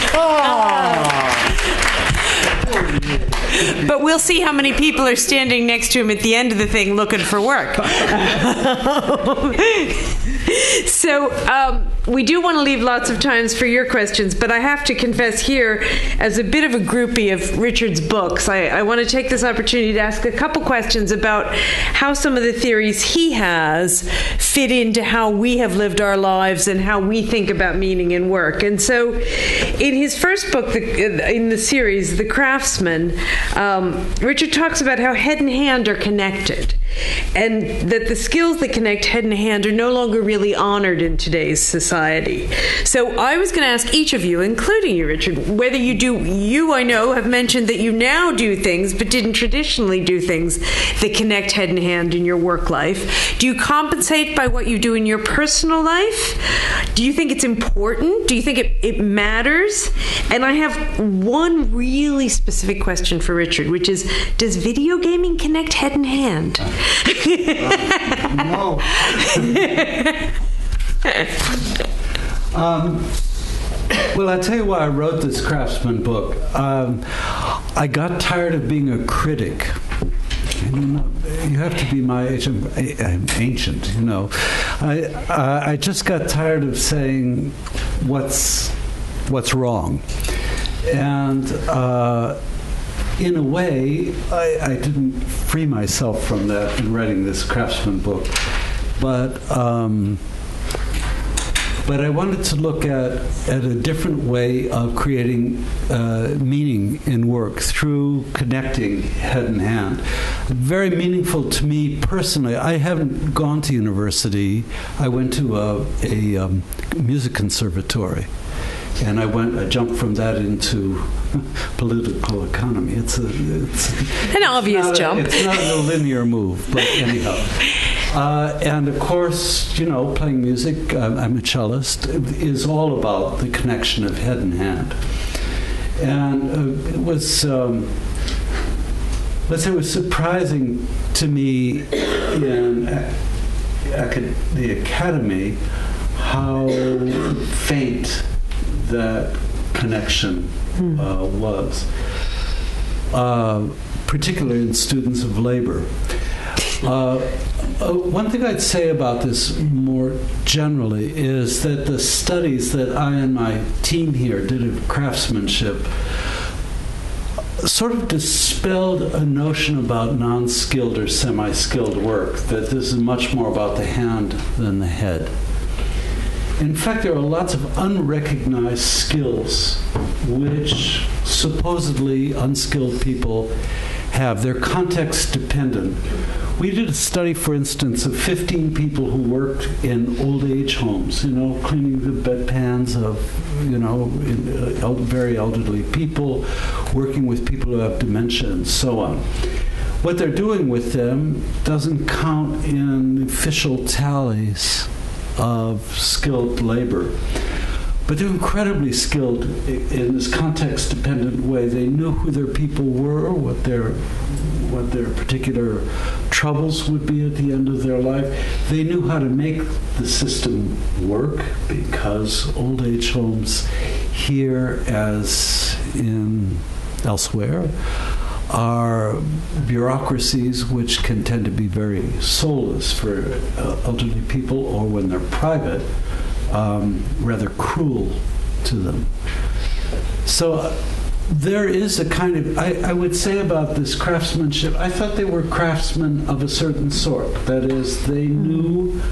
But we'll see how many people are standing next to him at the end of the thing looking for work. So we do want to leave lots of times for your questions, but I have to confess here, as a bit of a groupie of Richard's books, I want to take this opportunity to ask a couple questions about how some of the theories he has fit into how we have lived our lives and how we think about meaning in work. And so in his first book, in the series, The Craftsman, Richard talks about how head and hand are connected, and that the skills that connect head and hand are no longer really honored in today's society. So I was going to ask each of you, including you, Richard, whether you I know have mentioned that you now do things but didn't traditionally do things that connect head and hand in your work life. Do you compensate by what you do in your personal life? Do you think it's important? Do you think it matters? And I have one really specific question for Richard, which is, does video gaming connect head and hand? No. Well, I'll tell you why I wrote this Craftsman book. I got tired of being a critic. You have to be my age. I'm ancient, you know. I just got tired of saying what's wrong. And in a way, I didn't free myself from that in writing this Craftsman book. But I wanted to look at a different way of creating meaning in work through connecting head and hand. Very meaningful to me personally. I haven't gone to university. I went to a music conservatory. And I jumped from that into political economy. It's an obvious jump. It's not a linear move, but anyhow. And of course, you know, playing music, I'm a cellist, is all about the connection of head and hand. And it was, let's say, it was surprising to me in the academy how faint that connection was, particularly in students of labor. One thing I'd say about this more generally is that the studies that I and my team here did of craftsmanship sort of dispelled a notion about non-skilled or semi-skilled work, that this is much more about the hand than the head. In fact, there are lots of unrecognized skills which supposedly unskilled people have. They're context dependent. We did a study, for instance, of 15 people who worked in old age homes, you know, cleaning the bedpans of, you know, very elderly people, working with people who have dementia and so on. What they're doing with them doesn't count in official tallies of skilled labor. But they're incredibly skilled in this context-dependent way. They knew who their people were, what their particular troubles would be at the end of their life. They knew how to make the system work, because old age homes here, as in elsewhere, are bureaucracies which can tend to be very soulless for elderly people, or when they're private, rather cruel to them. So there is a kind of, I would say about this craftsmanship, I thought they were craftsmen of a certain sort. That is, they knew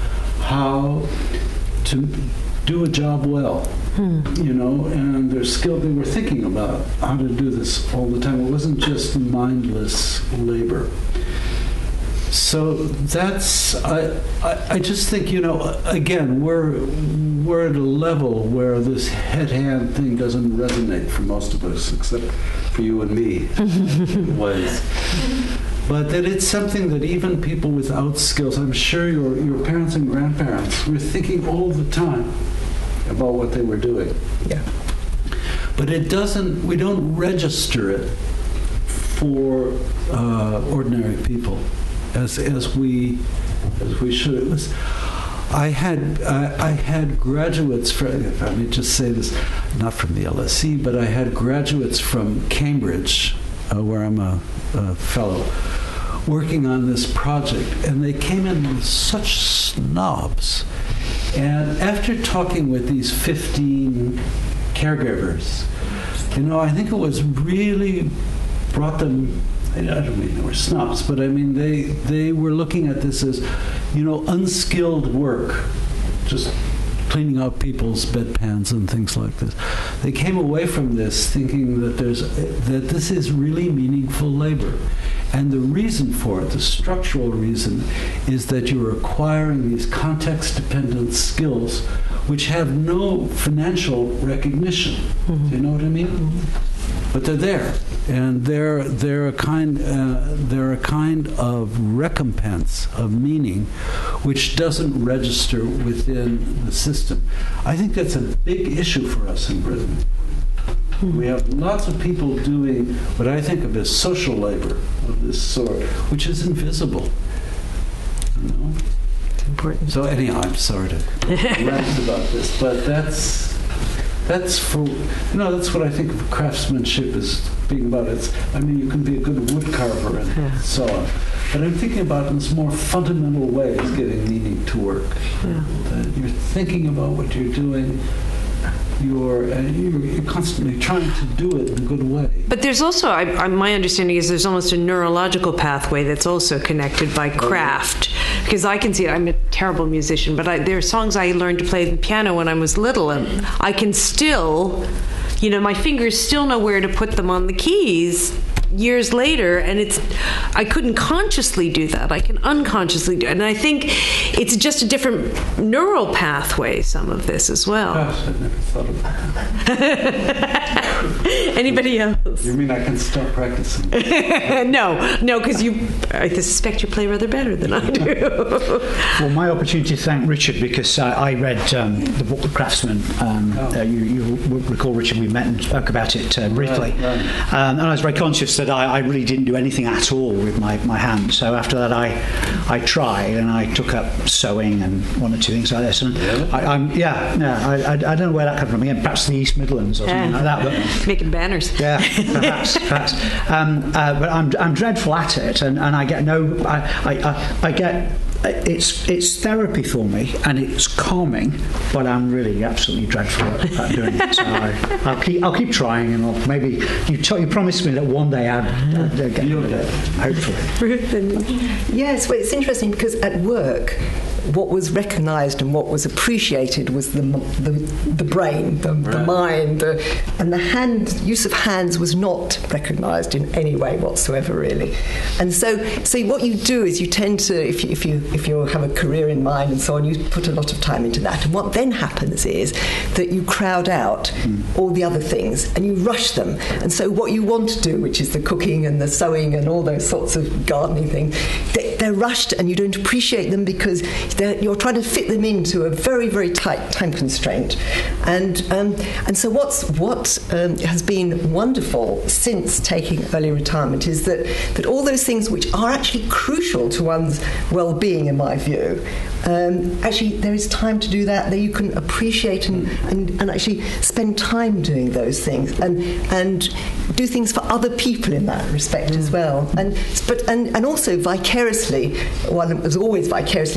how to do a job well. And they're skilled. They were thinking about how to do this all the time. It wasn't just mindless labor. So that's, I just think, again, we're at a level where this head-hand thing doesn't resonate for most of us, except for you and me in ways. But that it's something that even people without skills, I'm sure your parents and grandparents were thinking all the time about what they were doing. Yeah. But we don't register it for ordinary people as we should. It was, I had graduates from, if I may just say this, not from the LSE, but I had graduates from Cambridge, where I'm a fellow, working on this project, and they came in with such snobs. And after talking with these 15 caregivers, I think it was really brought them, I don't mean they were snobs, but I mean they were looking at this as, unskilled work, just cleaning out people's bedpans and things like this. They came away from this thinking that this is really meaningful labor. And the reason for it, the structural reason, is that you're acquiring these context-dependent skills which have no financial recognition. Mm-hmm. Do you know what I mean? Mm-hmm. But they're there, and they're a kind of recompense of meaning, which doesn't register within the system. I think that's a big issue for us in Britain. We have lots of people doing what I think of as social labor of this sort, which is invisible. It's important. So anyhow, I'm sorry to rant about this, but that's for that's what I think of craftsmanship as being about. You can be a good wood carver and so on, but I'm thinking about it in this more fundamental way as giving meaning to work. Yeah. That you're thinking about what you're doing. You're constantly trying to do it in a good way. But there's also, my understanding is there's almost a neurological pathway that's also connected by craft. Because I can see it. I'm a terrible musician, but there are songs I learned to play the piano when I was little, and I can still, my fingers still know where to put them on the keys years later, and I couldn't consciously do that. I can unconsciously do it. And I think it's just a different neural pathway, some of this as well. Gosh, I never thought of that. Anybody else? You mean I can stop practicing? No, because I suspect you play rather better than I do. Well, my opportunity to thank Richard, because I read the book The Craftsman. You recall, Richard, we met and spoke about it briefly. Right. And I was very conscious that I really didn't do anything at all with my hand. So after that, I tried, and I took up sewing and one or two things like this. And I don't know where that came from. Again, perhaps the East Midlands or something like that. But making banners. Yeah, perhaps. But I'm dreadful at it, and I get no. I get. It's therapy for me, and it's calming, but I'm really absolutely dreadful at doing it. So I'll keep trying, and maybe you promised me that one day I'd get it, hopefully. Yes, well, it's interesting because at work, what was recognised and what was appreciated was the brain, the mind, and the use of hands was not recognised in any way whatsoever, really. And so what you do is you tend to, if you have a career in mind and so on, you put a lot of time into that. And what then happens is that you crowd out all the other things and you rush them. And so what you want to do, which is the cooking and the sewing and all those sorts of gardening things, they're rushed, and you don't appreciate them because you're trying to fit them into a very, very tight time constraint. And so what has been wonderful since taking early retirement is that all those things which are actually crucial to one's well-being, in my view, actually there is time to do that. That you can appreciate and actually spend time doing those things and do things for other people in that respect as well. And also vicariously, one was always vicariously enjoying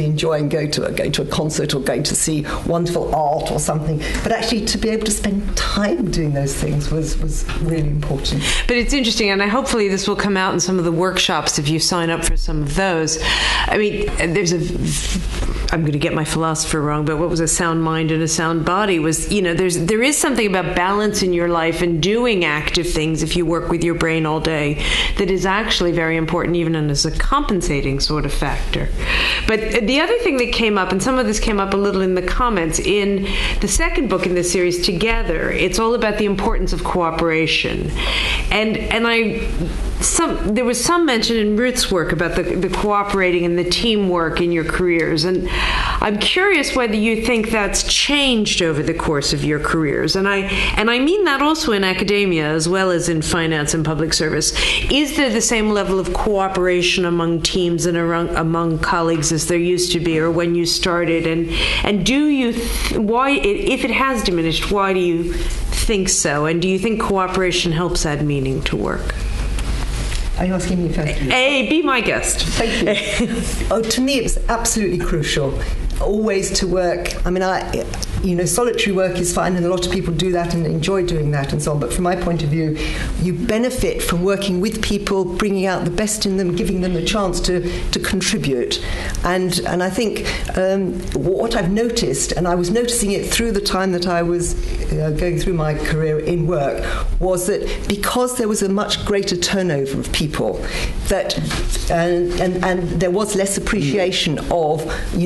and going to a concert or going to see wonderful art or something, but actually to be able to spend time doing those things was really important. But it's interesting, and hopefully this will come out in some of the workshops if you sign up for some of those. I mean, I'm going to get my philosopher wrong, but what was a sound mind and a sound body was, there is something about balance in your life and doing active things if you work with your brain all day that is actually very important, even as a compensating sort of factor. But the other thing that came up, and some of this came up a little in the comments, in the second book in this series, Together, it's all about the importance of cooperation. And there was some mention in Ruth's work about the cooperating and the teamwork in your careers. And I'm curious whether you think that's changed over the course of your careers. And I mean that also in academia as well as in finance and public service. Is there the same level of cooperation among teams and among colleagues as there used to be or when you started? And do you, if it has diminished, why do you think so? And do you think cooperation helps add meaning to work? Are you asking me first? Hey, be my guest. Thank you. To me, it was absolutely crucial. Always to work. I mean, solitary work is fine, and a lot of people do that and enjoy doing that and so on. But from my point of view, you benefit from working with people, bringing out the best in them, giving them the chance to contribute. And I think what I've noticed, and I was noticing it through the time that I was going through my career in work, was that because there was a much greater turnover of people, that and there was less appreciation of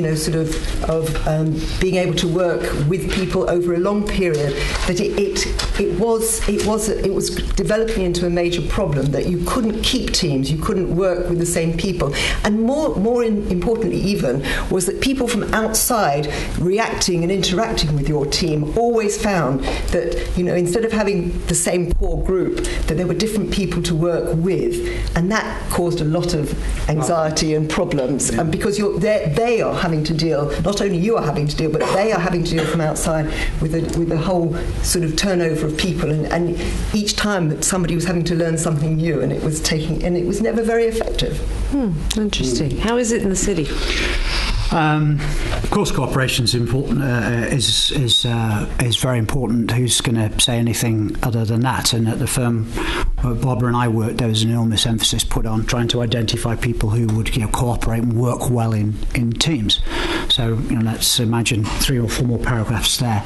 being able to work with people over a long period, that it was developing into a major problem, that you couldn't keep teams, you couldn't work with the same people, and more importantly even was that people from outside reacting and interacting with your team always found that instead of having the same core group, that there were different people to work with, and that caused a lot of anxiety and problems, and because they are having to deal, not only you are having to deal, but they are having to deal from outside with the whole sort of turnover of people, and each time that somebody was having to learn something new, and it was never very effective. Interesting. How is it in the city? Of course, cooperation is important. Is very important. Who's going to say anything other than that? And at the firm where Barbara and I worked, there was an enormous emphasis put on trying to identify people who would cooperate and work well in teams. So let's imagine 3 or 4 more paragraphs there.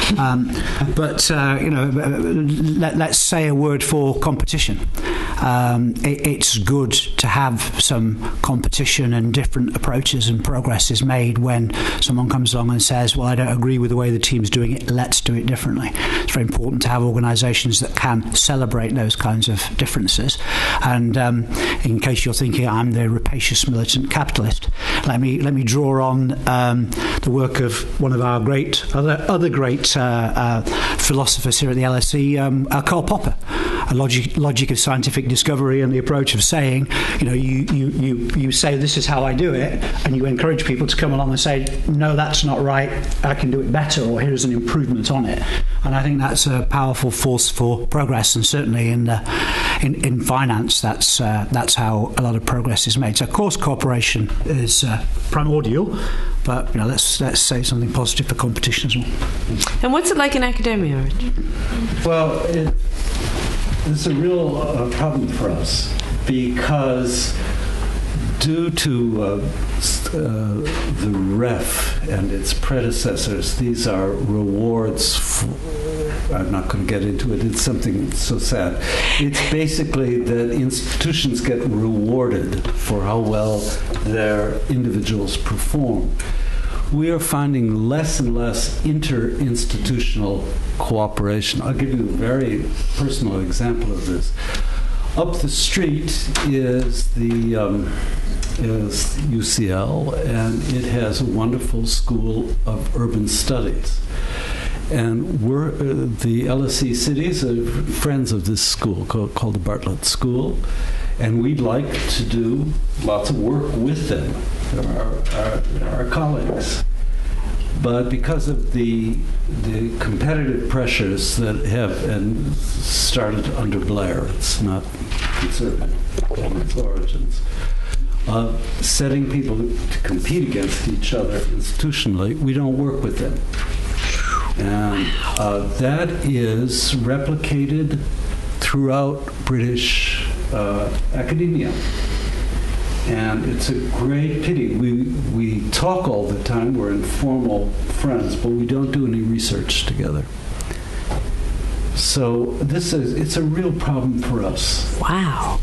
Let's say a word for competition. It's good to have some competition and different approaches, and progress is made when someone comes along and says, well, I don't agree with the way the team's doing it, let's do it differently. It's very important to have organisations that can celebrate those kinds of differences. And in case you're thinking I'm the rapacious militant capitalist, let me draw on the work of one of our other great philosophers here at the LSE, Karl Popper. A logic of scientific discovery and the approach of saying, you say this is how I do it, and you encourage people to come along and say, no, that's not right, I can do it better, or here's an improvement on it. And I think that's a powerful force for progress, and certainly in finance, that's how a lot of progress is made. So of course cooperation is primordial, but let's say something positive for competition as well. And what's it like in academia, Rich? Well, it's a real problem for us, because due to the REF and its predecessors, these are rewards I'm not going to get into it. It's something so sad. It's basically that institutions get rewarded for how well their individuals perform. We are finding less and less interinstitutional cooperation. I'll give you a very personal example of this. Up the street is UCL, and it has a wonderful school of urban studies. And the LSE cities are friends of this school called the Bartlett School, and we'd like to do lots of work with them, our colleagues. But because of the competitive pressures that have started under Blair, it's not conservative in its origins, of setting people to compete against each other institutionally, we don't work with them. And that is replicated throughout British academia. And it's a great pity. We talk all the time, we're informal friends, but we don't do any research together. So it's a real problem for us. Wow.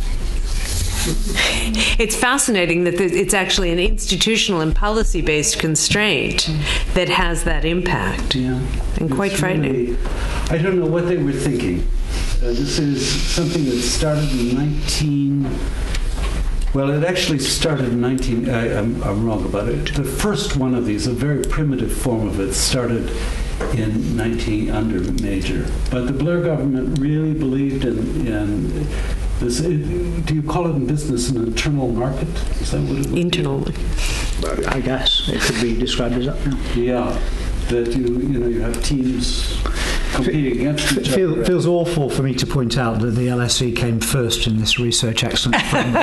It's fascinating that it's actually an institutional and policy-based constraint that has that impact. Yeah. And quite frightening. Really, I don't know what they were thinking. This is something that started in it actually started in I'm wrong about it. The first one of these, a very primitive form of it, started in under Major. But the Blair government really believed in this. Do you call it in business an internal market? Is that what it is? Internal. I guess it could be described as that. Yeah, that you have teams competing against each other. Feels awful for me to point out that the LSE came first in this research excellence framework.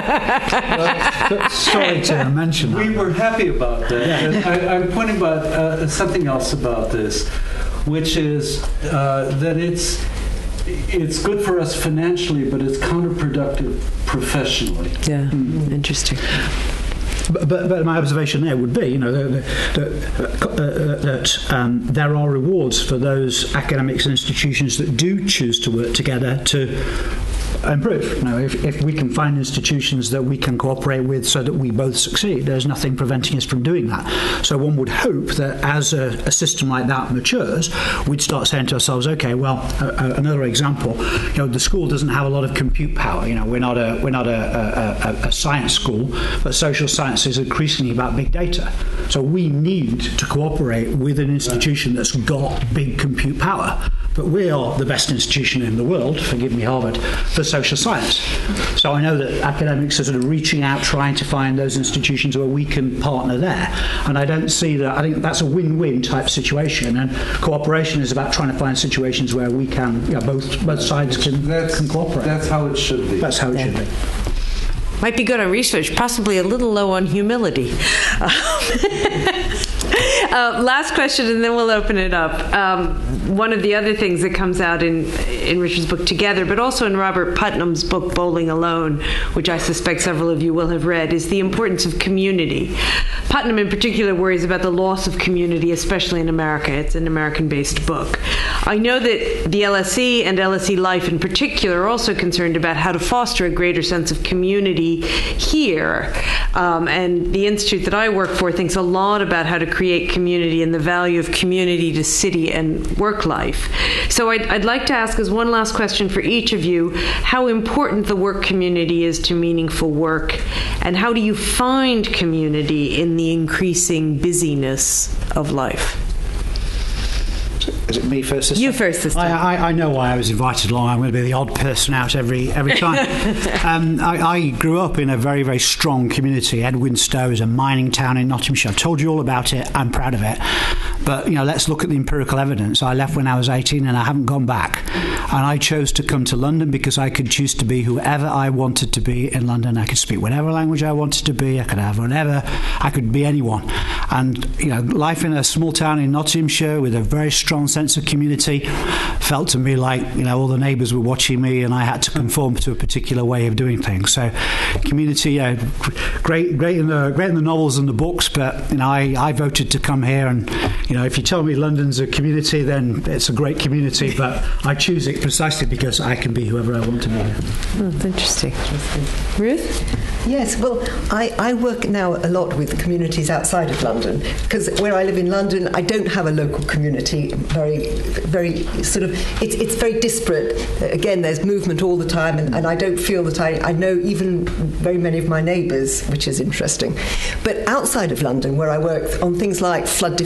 Sorry to mention that. We were happy about that. Yeah. And I'm pointing about something else about this, which is that it's good for us financially, but it's counterproductive professionally. Yeah, interesting. But my observation there would be, that there are rewards for those academics and institutions that do choose to work together to improve. If we can find institutions that we can cooperate with so that we both succeed, there's nothing preventing us from doing that. So one would hope that as a system like that matures, we'd start saying to ourselves, okay, well, another example, the school doesn't have a lot of compute power. We're not a science school, but social science is increasingly about big data. So we need to cooperate with an institution that's got big compute power. But we are the best institution in the world, forgive me, Harvard, for social science. So I know that academics are sort of reaching out, trying to find those institutions where we can partner there. And I don't see that. I think that's a win-win type situation. And cooperation is about trying to find situations where we can, both sides can cooperate. That's how it should be. That's how it should be. Might be good on research, possibly a little low on humility. Last question, and then we'll open it up. One of the other things that comes out in Richard's book Together, but also in Robert Putnam's book Bowling Alone, which I suspect several of you will have read, is the importance of community. Putnam in particular worries about the loss of community, especially in America. It's an American-based book. I know that the LSE and LSE Life in particular are also concerned about how to foster a greater sense of community here. And the institute that I work for thinks a lot about how to create community and the value of community to city and work life. So I'd like to ask as one last question for each of you, how important the work community is to meaningful work, and how do you find community in the increasing busyness of life? Is it me first this time? You first this time. I know why I was invited along. I'm going to be the odd person out every time. I grew up in a very, very strong community. Edwinstowe is a mining town in Nottinghamshire. I've told you all about it. I'm proud of it. But, let's look at the empirical evidence. I left when I was 18 and I haven't gone back. And I chose to come to London because I could choose to be whoever I wanted to be in London. I could speak whatever language I wanted to be. I could have whatever. I could be anyone. And, life in a small town in Nottinghamshire with a very strong sense of community felt to me like, all the neighbours were watching me and I had to conform to a particular way of doing things. So community, great in the novels and the books, but, I voted to come here and, if you tell me London's a community, then it's a great community, but I choose it precisely because I can be whoever I want to be. Oh, that's interesting. Ruth? Yes, well, I work now a lot with communities outside of London because where I live in London, I don't have a local community. Very sort of, it's very disparate. Again, there's movement all the time, and I don't feel that I know even very many of my neighbours, which is interesting. But outside of London, where I work on things like flood defence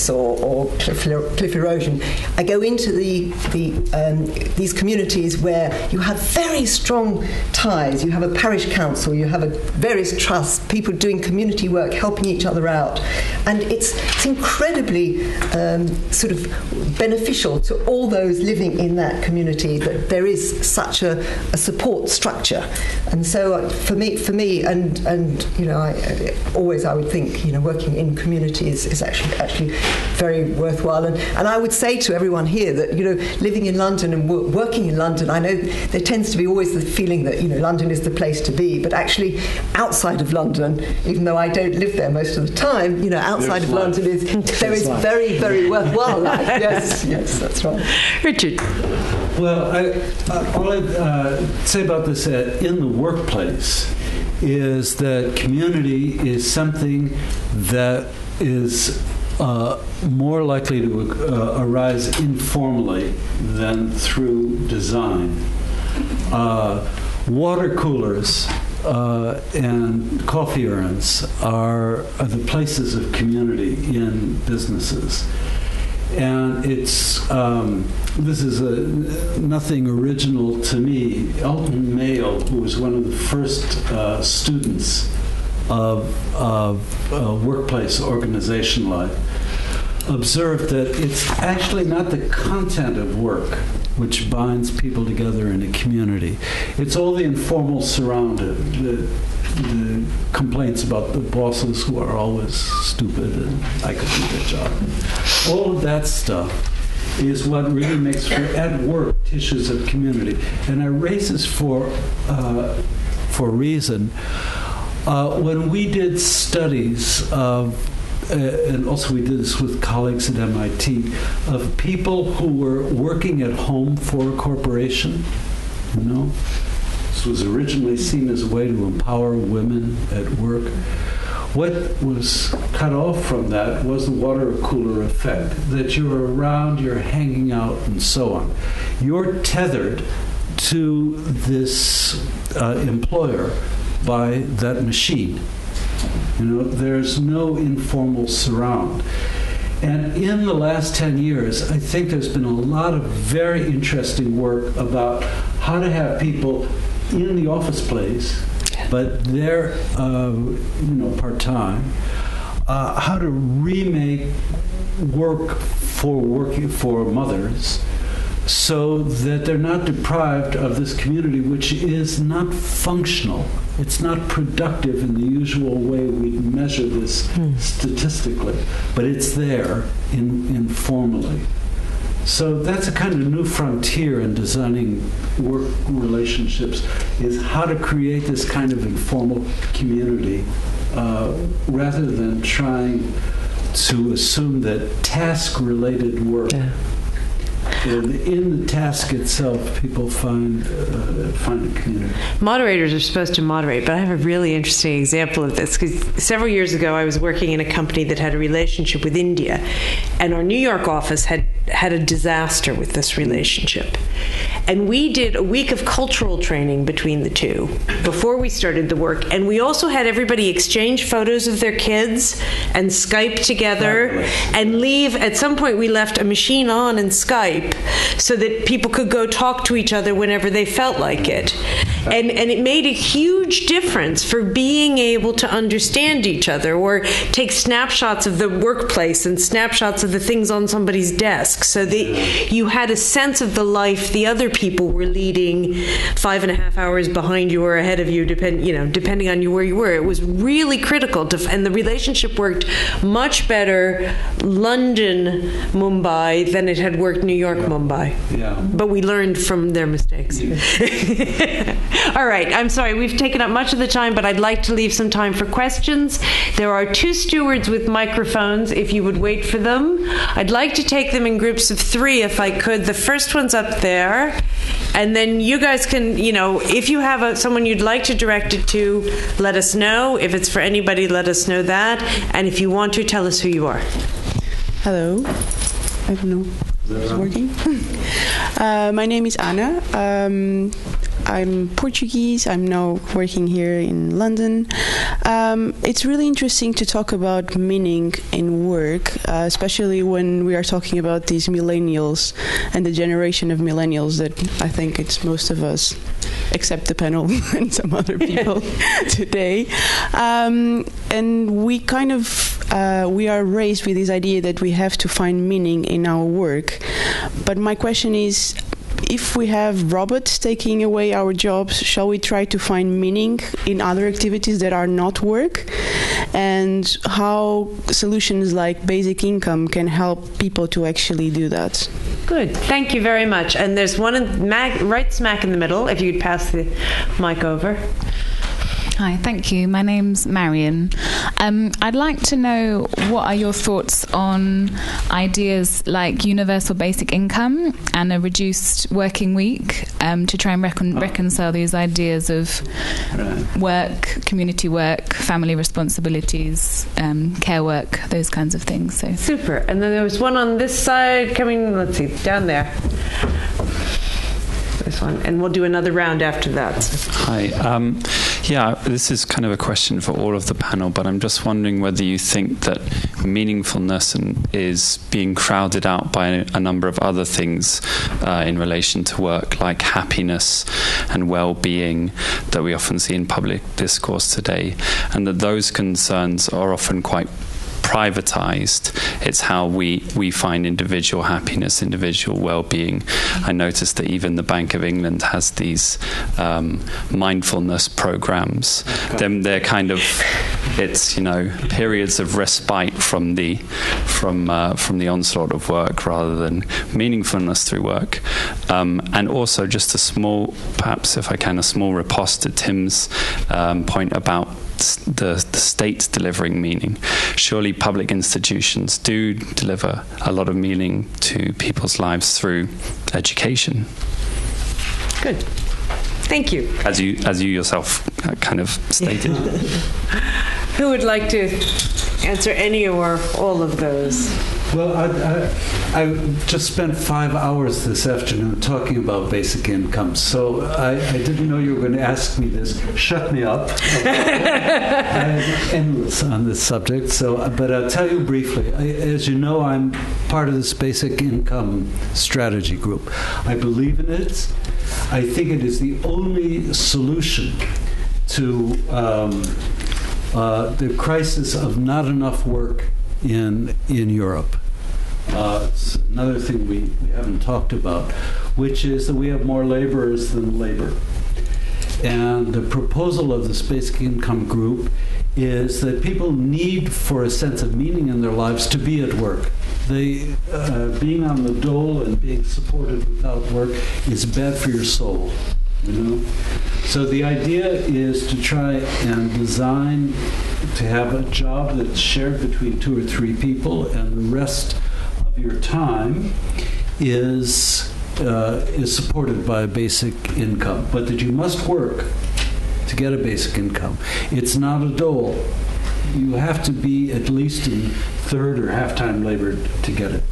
collapse or cliff erosion. I go into these communities where you have very strong ties. You have a parish council, you have various trusts, people doing community work, helping each other out, and it's incredibly sort of beneficial to all those living in that community that there is such a support structure. And so for me, and you know, I would think, you know, working in community is actually very worthwhile. And I would say to everyone here that, you know, living in London and working in London, I know there tends to be always the feeling that, you know, London is the place to be, but actually outside of London, even though I don't live there most of the time, you know, outside of London there is very, very worthwhile life. Yes, that's right. Richard. Well, all I'd say about this in the workplace is that community is something that is more likely to arise informally than through design. Water coolers and coffee urns are the places of community in businesses. And it's this is nothing original to me. Elton Mayo, who was one of the first students of workplace organization life, observed that it's actually not the content of work which binds people together in a community. It's all the informal surround, the complaints about the bosses who are always stupid and I could do their job. All of that stuff is what really makes for at work tissues of community. And I raise this for a reason. When we did studies of and also we did this with colleagues at MIT, of people who were working at home for a corporation, you know. This was originally seen as a way to empower women at work. What was cut off from that was the water cooler effect, that you're around, you're hanging out, and so on. You're tethered to this employer by that machine. You know, there's no informal surround. And in the last 10 years, I think there's been a lot of very interesting work about how to have people in the office place, but they're part-time, how to remake working for mothers so that they're not deprived of this community, which is not functional. It's not productive in the usual way we measure this statistically, but it's there informally. So that's a kind of new frontier in designing work relationships, is how to create this kind of informal community rather than trying to assume that task-related work in the task itself, people find a community. Moderators are supposed to moderate, but I have a really interesting example of this, because several years ago I was working in a company that had a relationship with India, and our New York office had a disaster with this relationship. And we did a week of cultural training between the two before we started the work, and we also had everybody exchange photos of their kids and Skype together and leave. At some point we left a machine on in Skype so that people could go talk to each other whenever they felt like it. And it made a huge difference for being able to understand each other, or take snapshots of the workplace and snapshots of the things on somebody's desk, so that you had a sense of the life the other people were leading 5.5 hours behind you or ahead of you, depending on where you were. It was really critical, and the relationship worked much better London, Mumbai than it had worked New York, Mumbai. Yeah. But we learned from their mistakes. Yeah. All right, I'm sorry, we've taken up much of the time, but I'd like to leave some time for questions. There are 2 stewards with microphones, if you would wait for them. I'd like to take them in groups of 3, if I could. The first one's up there, and then you guys can, if you have someone you'd like to direct it to, let us know. If it's for anybody, let us know that. And if you want to, tell us who you are. Hello. I don't know. Is it working? My name is Anna. I'm Portuguese. I'm now working here in London. It's really interesting to talk about meaning in work, especially when we are talking about these millennials and the generation of millennials that I think it's most of us, except the panel and some other people today. And we kind of we are raised with this idea that we have to find meaning in our work. But my question is, if we have robots taking away our jobs, shall we try to find meaning in other activities that are not work? And how solutions like basic income can help people to actually do that? Good. Thank you very much. And there's one right smack in the middle, if you'd pass the mic over. Hi, thank you. My name's Marion. I'd like to know, what are your thoughts on ideas like universal basic income and a reduced working week to try and reconcile these ideas of work, community work, family responsibilities, care work, those kinds of things. So super. And then there was one on this side coming, let's see, down there. This one. And we'll do another round after that. Hi. Yeah, this is kind of a question for all of the panel, but I'm just wondering whether you think that meaningfulness is being crowded out by a number of other things in relation to work, like happiness and well-being that we often see in public discourse today, and that those concerns are often quite privatized. It's how we find individual happiness, individual well-being. I noticed that even the Bank of England has these mindfulness programs. They're kind of, it's, periods of respite from the onslaught of work rather than meaningfulness through work. And also just a small, perhaps if I can, a small riposte to Tim's point about the state delivering meaning. Surely public institutions do deliver a lot of meaning to people's lives through education. Good. Thank you. As you yourself kind of stated. Who would like to answer any or all of those? Well, I just spent 5 hours this afternoon talking about basic income, so I didn't know you were going to ask me this. Shut me up. I'm endless on this subject, but I'll tell you briefly. As you know, I'm part of this basic income strategy group. I believe in it. I think it is the only solution to the crisis of not enough work in Europe. It's another thing we haven't talked about, which is that we have more laborers than labor. And the proposal of this basic income group is that people need, for a sense of meaning in their lives, to be at work. Being on the dole and being supported without work is bad for your soul. So the idea is to try and design to have a job that's shared between 2 or 3 people, and the rest of your time is supported by a basic income, but that you must work to get a basic income. It's not a dole. You have to be at least in third or half-time labor to get it.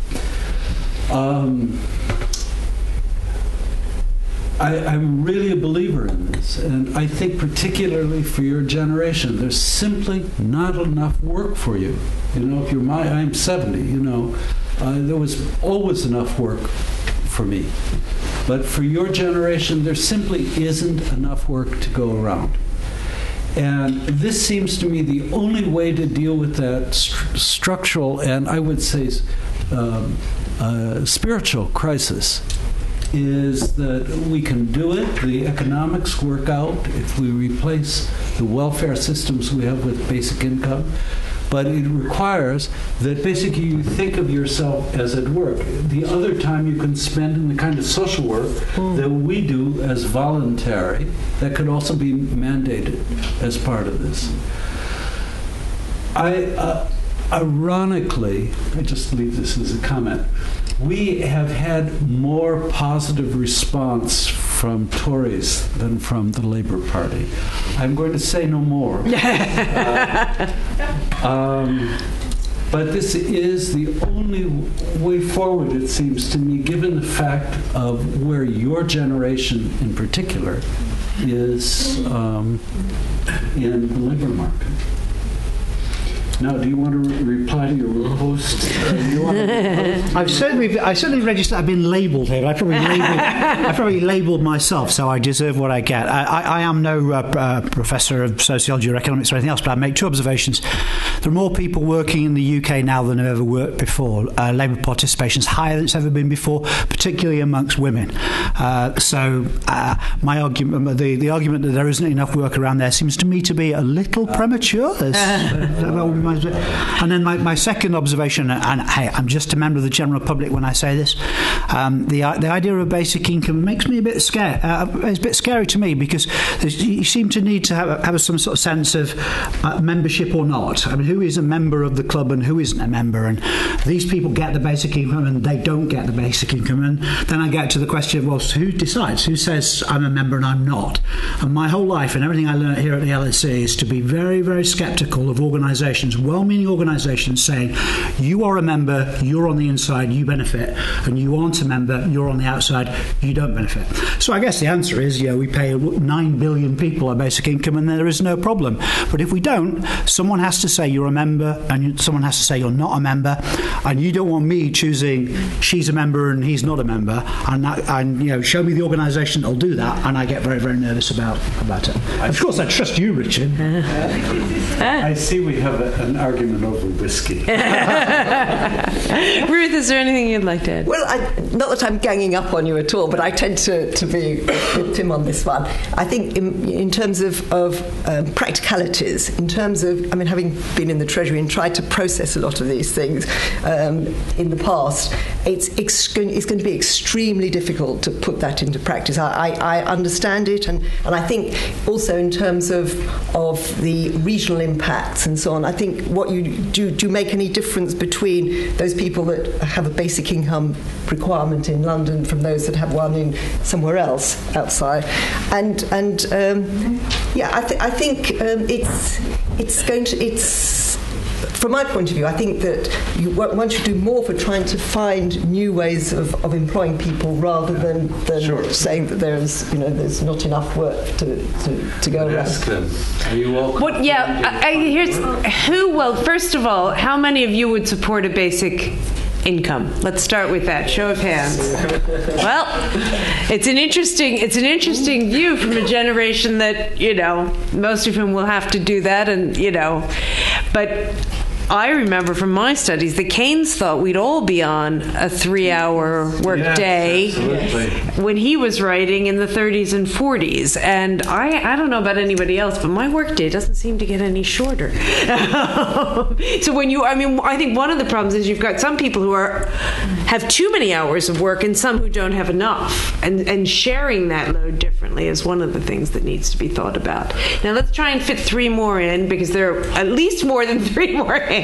I'm really a believer in this, and I think particularly for your generation, there's simply not enough work for you. If you're I'm 70, there was always enough work for me. But for your generation, there simply isn't enough work to go around. And this seems to me the only way to deal with that structural and, I would say, spiritual crisis is that we can do it. The economics work out if we replace the welfare systems we have with basic income. But it requires that basically you think of yourself as at work. The other time you can spend in the kind of social work that we do as voluntary, that could also be mandated as part of this. Ironically, I just leave this as a comment, we have had more positive response from Tories than from the Labour Party. But this is the only way forward, it seems to me, given the fact of where your generation in particular is in the labor market. Now, do you want to reply to your host? I've certainly registered. I've been labelled here. I probably labelled myself, so I deserve what I get. I am no professor of sociology or economics or anything else, but I make two observations. There are more people working in the UK now than have ever worked before. Labour participation is higher than it's ever been before, particularly amongst women. My argument, the argument that there isn't enough work around there, seems to me to be a little premature. And then my second observation, and hey, I'm just a member of the general public when I say this, the idea of basic income makes me a bit scared. It's a bit scary to me because you seem to need to have some sort of sense of membership or not. I mean, who is a member of the club and who isn't a member? And these people get the basic income and they don't get the basic income. And then I get to the question of, well, who decides? Who says I'm a member and I'm not? And my whole life and everything I learned here at the LSE is to be very, very sceptical of organisations, well-meaning organisations, saying you are a member, you're on the inside, you benefit, and you aren't a member, you're on the outside, you don't benefit. So I guess the answer is, we pay 9 billion people a basic income and there is no problem. But if we don't, someone has to say you're a member and someone has to say you're not a member, and you don't want me choosing she's a member and he's not a member, and show me the organisation that'll do that, and I get very, very nervous about it. Of course, I trust you, Richard. I see we have an argument over whiskey. Ruth, is there anything you'd like to add? Well, not that I'm ganging up on you at all, but I tend to be with Tim on this one. I think in terms of practicalities, in terms of, having been in the Treasury and tried to process a lot of these things in the past, it's going to be extremely difficult to put that into practice. I understand it, and I think also in terms of the regional impacts and so on, I think what you do make any difference between those people that have a basic income requirement in London from those that have one in somewhere else outside, I think it's from my point of view, I think that one should do more for trying to find new ways of employing people rather than saying that there's not enough work to go around. Are you all? Well, first of all, how many of you would support a basic income? Let's start with that. Show of hands. Well, it's an interesting view from a generation that, most of whom will have to do that, and, but I remember from my studies that Keynes thought we'd all be on a 3-hour work day when he was writing in the 30s and 40s. And I don't know about anybody else, but my work day doesn't seem to get any shorter. So I think one of the problems is you've got some people who have too many hours of work and some who don't have enough. And sharing that load differently is one of the things that needs to be thought about. Now let's try and fit 3 more in, because there are at least more than 3 more hands.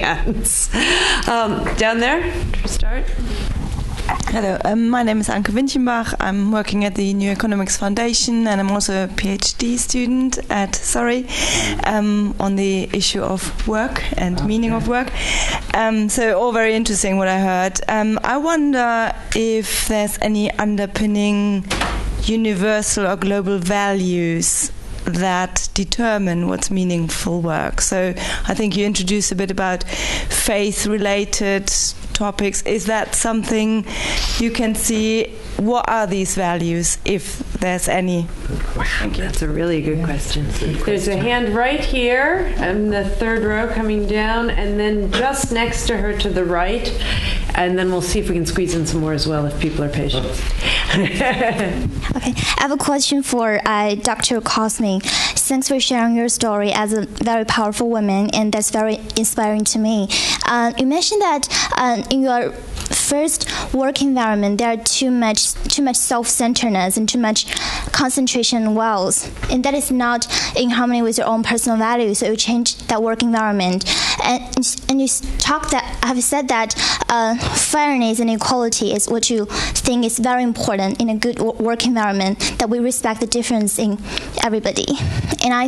Down there, to start. Hello, my name is Anke Winchenbach. I'm working at the New Economics Foundation, and I'm also a PhD student at Surrey on the issue of work and meaning of work. So all very interesting what I heard. I wonder if there's any underpinning universal or global values that determine what's meaningful work. So I think you introduced a bit about faith-related topics. Is that something you can see? What are these values, if there's any? Thank you. That's a really good question. There's a hand right here, in the 3rd row coming down, and then just next to her to the right, and then we'll see if we can squeeze in some more as well if people are patient. Okay, I have a question for Dr. Kosmin. Thanks for sharing your story as a very powerful woman, and that's very inspiring to me. You mentioned that in your first work environment, there are too much self-centeredness and too much concentration on wealth, and that is not in harmony with your own personal values. So you change that work environment, and you have said that fairness and equality is what you think is very important in a good work environment. That we respect the difference in everybody, and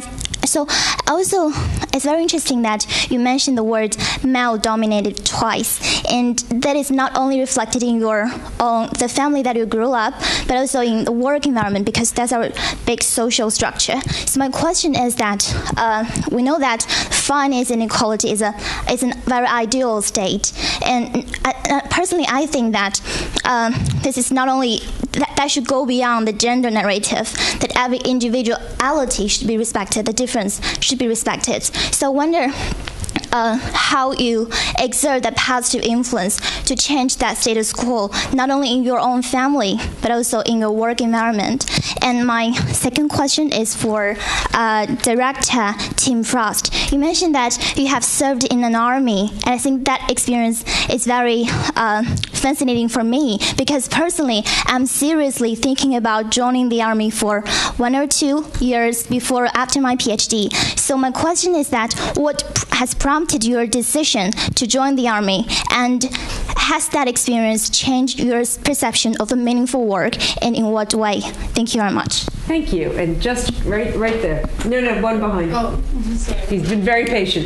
So also, it's very interesting that you mentioned the word male-dominated twice, and that is not only reflected in your own, the family that you grew up, but also in the work environment, because that's our big social structure. So my question is that we know that finance inequality is a very ideal state, and personally, I think that this is not only that should go beyond the gender narrative, that every individuality should be respected, the difference should be respected. So I wonder how you exert that positive influence to change that status quo, not only in your own family, but also in your work environment. And my second question is for Director Tim Frost. You mentioned that you have served in an army, and I think that experience is very fascinating for me, because personally, I'm seriously thinking about joining the army for 1 or 2 years after my PhD. So my question is that what has prompted your decision to join the army, and has that experience changed your perception of a meaningful work, and in what way? Thank you very much. Thank you. And just right there. No, one behind. Oh, sorry. He's been very patient.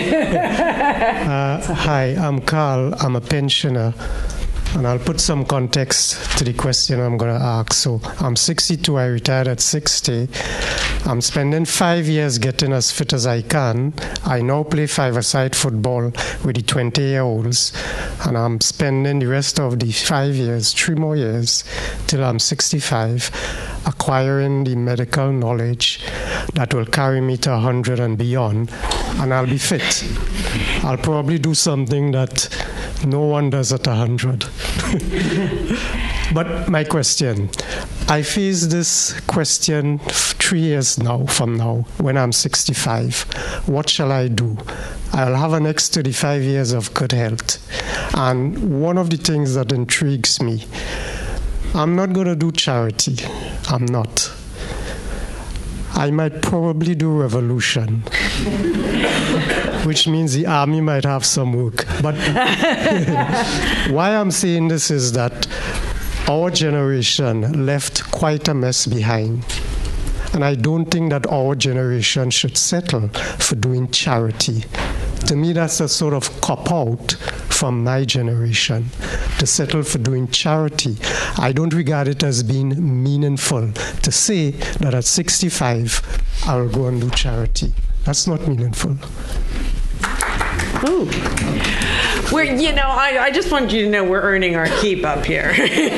Hi, I'm Carl. I'm a pensioner. And I'll put some context to the question I'm going to ask. So I'm 62. I retired at 60. I'm spending 5 years getting as fit as I can. I now play five-a-side football with the 20-year-olds. And I'm spending the rest of the 5 years, 3 more years, till I'm 65, acquiring the medical knowledge that will carry me to 100 and beyond. And I'll be fit. I'll probably do something that no one does at 100. But my question, I face this question 3 years from now, when I'm 65. What shall I do? I'll have an next 35 years of good health. And one of the things that intrigues me, I'm not going to do charity. I'm not. I might probably do revolution, which means the army might have some work. But why I'm saying this is that our generation left quite a mess behind. And I don't think that our generation should settle for doing charity. To me, that's a sort of cop-out from my generation, to settle for doing charity. I don't regard it as being meaningful to say that at 65, I'll go and do charity. That's not meaningful. Ooh. I just want you to know we're earning our keep up here.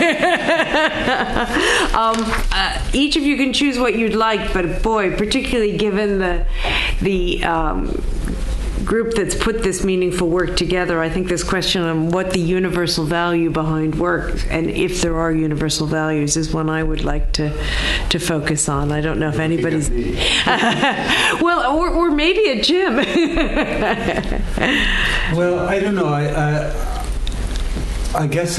Each of you can choose what you'd like, but boy, particularly given the group that's put this meaningful work together, I think this question on what the universal value behind work, and if there are universal values, is one I would like to focus on. I don't know if anybody's well, or maybe a Jim. Well, I don't know. I guess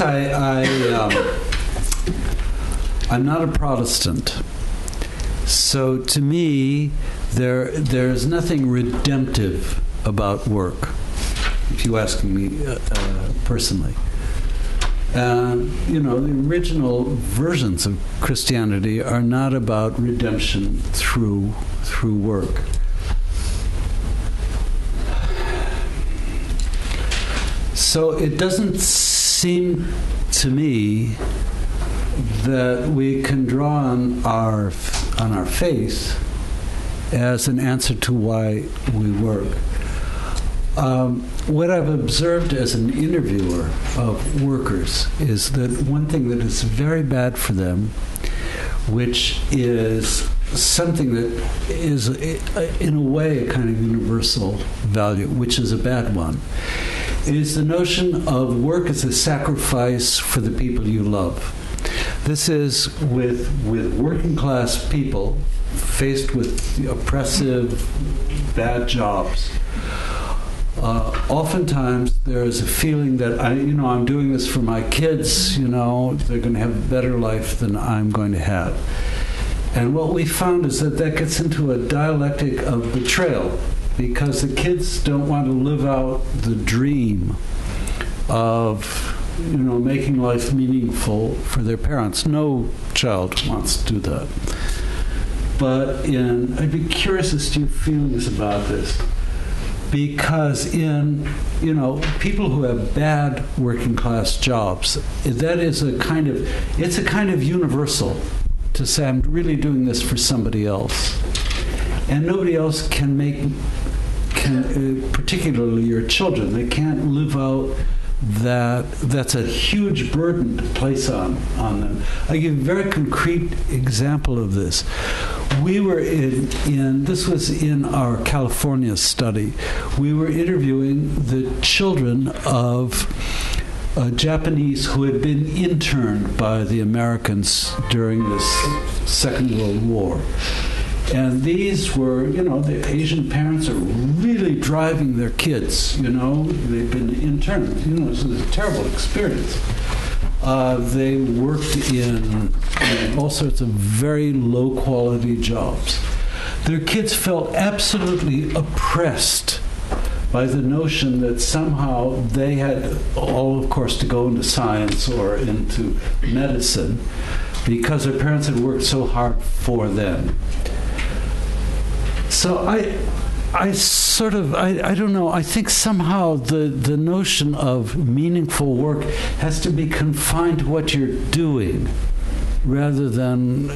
I'm not a Protestant, so to me there's nothing redemptive about work, if you ask me personally. The original versions of Christianity are not about redemption through work. So it doesn't seem to me that we can draw on our faith as an answer to why we work. What I've observed as an interviewer of workers is that one thing that is very bad for them, which is something that is in a way a kind of universal value, which is a bad one, is the notion of work as a sacrifice for the people you love. This is with working class people faced with oppressive, bad jobs. Oftentimes there is a feeling that I'm doing this for my kids. They're going to have a better life than I'm going to have. And what we found is that gets into a dialectic of betrayal, because the kids don't want to live out the dream of making life meaningful for their parents. No child wants to do that. but I'd be curious as to your feelings about this. Because people who have bad working class jobs, it's a kind of universal to say, I'm really doing this for somebody else. And nobody else can particularly your children, they can't live out that's a huge burden to place on them. I'll give a very concrete example of this. We were this was in our California study. We were interviewing the children of Japanese who had been interned by the Americans during the Second World War. And these were, the Asian parents are really driving their kids, they've been interned, so it's a terrible experience. They worked in all sorts of very low-quality jobs. Their kids felt absolutely oppressed by the notion that somehow they had all, of course, to go into science or into medicine because their parents had worked so hard for them. So I don't know, I think somehow the notion of meaningful work has to be confined to what you're doing rather than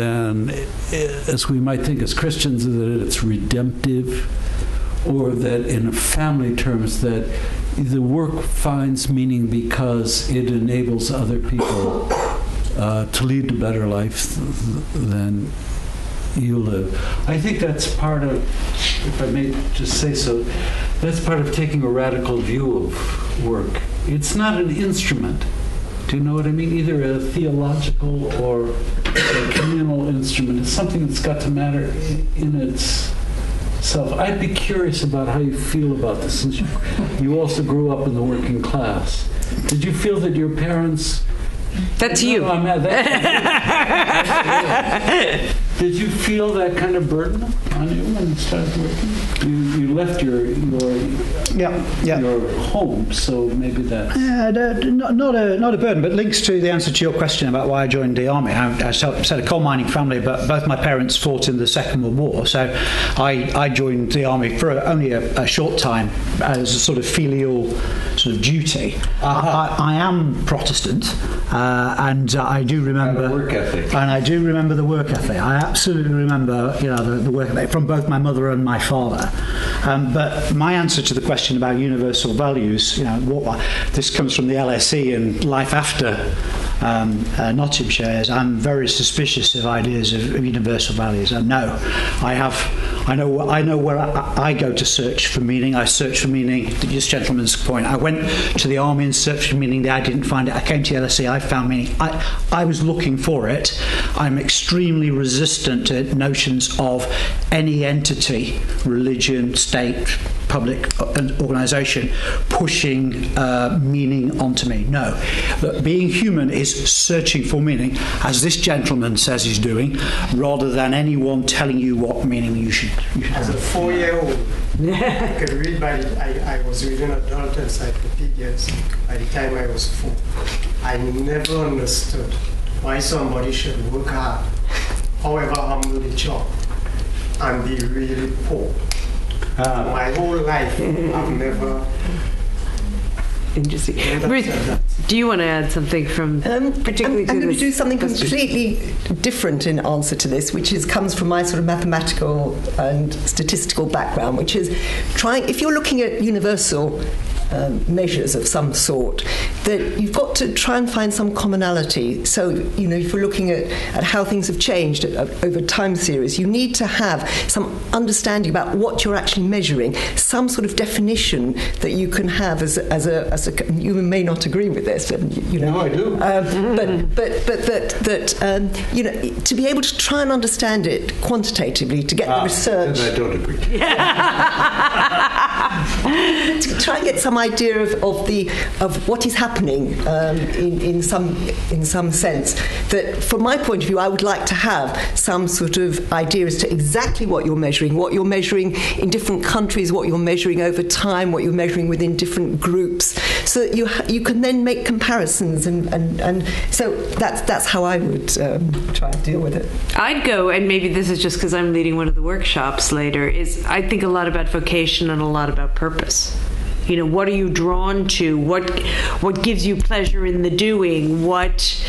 as we might think as Christians, that it's redemptive, or that in family terms that the work finds meaning because it enables other people to lead a better life than you live. I think that's part of, if I may just say so, that's part of taking a radical view of work. It's not an instrument. Do you know what I mean? Either a theological or a communal instrument. It's something that's got to matter in itself. I'd be curious about how you feel about this, since you also grew up in the working class. Did you feel that your parents... That's you. Did you feel that kind of burden on you when you started working? You left your home, so maybe that. Not a burden, but links to the answer to your question about why I joined the army. I said a coal mining family, but both my parents fought in the Second World War, so I joined the army for only a short time as a sort of filial sort of duty. I am Protestant, and I do remember work ethic. And I do remember the work ethic. I absolutely remember, the work ethic from both my mother and my father. But my answer to the question about universal values, this comes from the LSE and life after Nottinghamshire, is I'm very suspicious of ideas of universal values. I know where I go to search for meaning. I search for meaning. This gentleman's point. I went to the army and searched for meaning there. I didn't find it. I came to the LSE. I found meaning. I was looking for it. I'm extremely resistant to notions of any entity, religion, state, public organisation pushing meaning onto me. No. But being human is searching for meaning, as this gentleman says he's doing, rather than anyone telling you what meaning you should As a 4-year-old, I could read I was reading adult encyclopedias by the time I was 4. I never understood why somebody should work hard, however humble the job, and be really poor. My whole life, I've never... Interesting. Ruth, do you want to add something from particularly to I'm going to do something question? completely different in answer to this, which comes from my sort of mathematical and statistical background, which is if you're looking at universal measures of some sort, that you've got to try and find some commonality. So, if you're looking at how things have changed over time series, you need to have some understanding about what you're actually measuring, some sort of definition that you can have as a you may not agree with this, but No, I do. To be able to try and understand it quantitatively, to get the research. Then I don't agree. to try and get some idea of what is happening in some sense. That from my point of view, I would like to have some sort of idea as to exactly what you're measuring in different countries, what you're measuring over time, what you're measuring within different groups, so that you can then make comparisons, and so that's how I would try and deal with it. I'd go, and maybe this is just because I'm leading one of the workshops later, is I think a lot about vocation and a lot about purpose. What are you drawn to? What gives you pleasure in the doing? What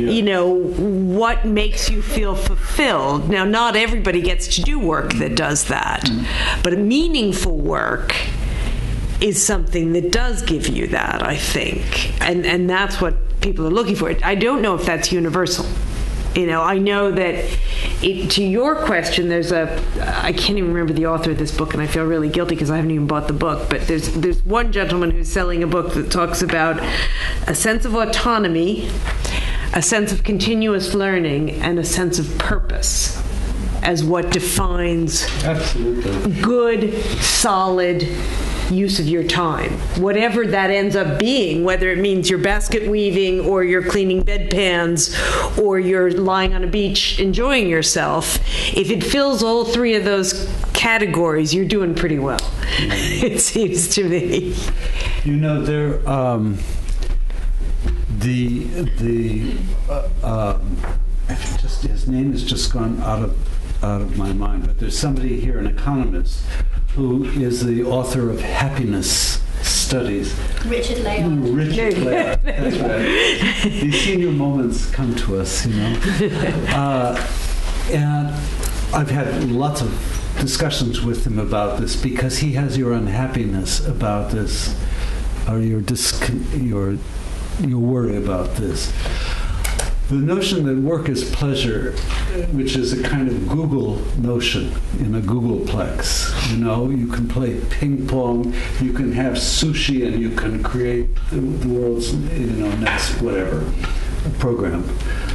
makes you feel fulfilled? Now, not everybody gets to do work that does that, but a meaningful work is something that does give you that, I think. And that's what people are looking for. I don't know if that's universal. I know that to your question, I can't even remember the author of this book, and I feel really guilty because I haven't even bought the book, but there's one gentleman who's selling a book that talks about a sense of autonomy, a sense of continuous learning, and a sense of purpose as what defines good, solid use of your time, whatever that ends up being, whether it means you're basket weaving or you're cleaning bedpans or you're lying on a beach enjoying yourself. If it fills all three of those categories, you're doing pretty well. It seems to me. There his name has just gone out of my mind, but there's somebody here, an economist, who is the author of Happiness Studies. Richard Layard. Richard Layard, that's right. These senior moments come to us, and I've had lots of discussions with him about this, because he has your unhappiness about this, or your worry about this. The notion that work is pleasure, which is a kind of Google notion in a Googleplex. You can play ping pong, you can have sushi, and you can create the world's next whatever program.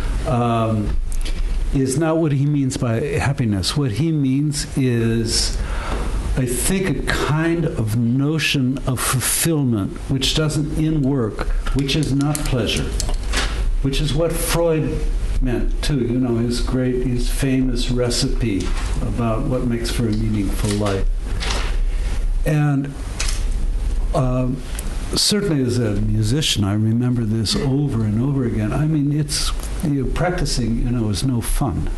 Is not what he means by happiness. What he means is, I think, a kind of notion of fulfillment which doesn't in work, which is not pleasure. Which is what Freud meant too, his famous recipe about what makes for a meaningful life. And certainly as a musician, I remember this over and over again. I mean, practicing, is no fun.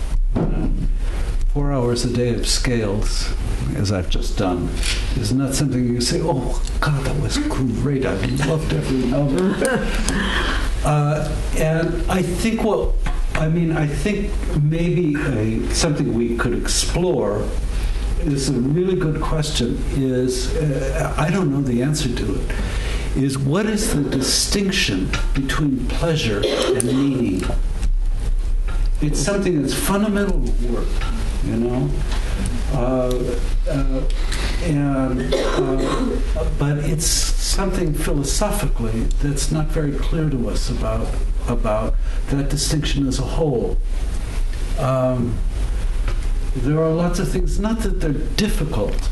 4 hours a day of scales, as I've just done, is not something you say, oh, God, that was great. I loved every note. And I think maybe something we could explore is a really good question is, I don't know the answer to it, is what is the distinction between pleasure and meaning? It's something that's fundamental to work, but it's something philosophically that's not very clear to us about that distinction as a whole. There are lots of things, not that they're difficult,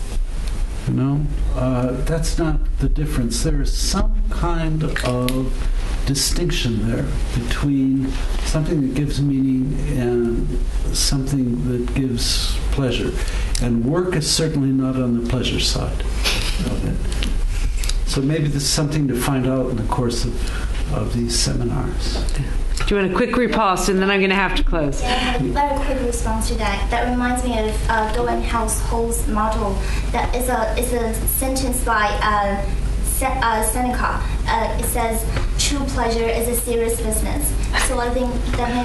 that's not the difference. There is some kind of distinction there between something that gives meaning and something that gives pleasure. And work is certainly not on the pleasure side of it. So maybe there's something to find out in the course of these seminars. Do you want a quick riposte, and then I'm going to have to close? Yeah, I have a very quick response to that. That reminds me of Gowen Household's motto. That is a sentence by Seneca. It says, "True pleasure is a serious business." So I think that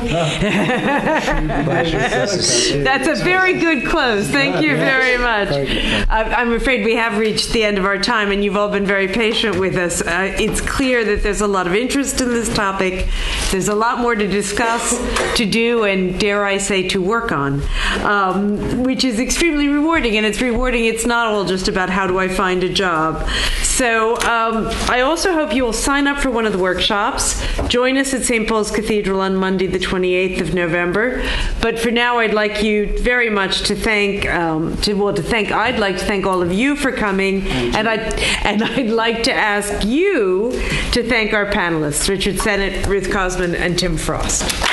maybe... That's a very good close. Thank you very much. I'm afraid we have reached the end of our time, and you've all been very patient with us. It's clear that there's a lot of interest in this topic. There's a lot more to discuss, to do, and dare I say, to work on, which is extremely rewarding. And it's rewarding. It's not all just about how do I find a job. So I also hope you will sign up for one of the workshops. Join us at St. Paul's Cathedral on Monday, the 28th of November. But for now, I'd like you very much to thank. I'd like to thank all of you for coming, and I'd like to ask you to thank our panelists, Richard Sennett, Ruth Kosmin, and Tim Frost.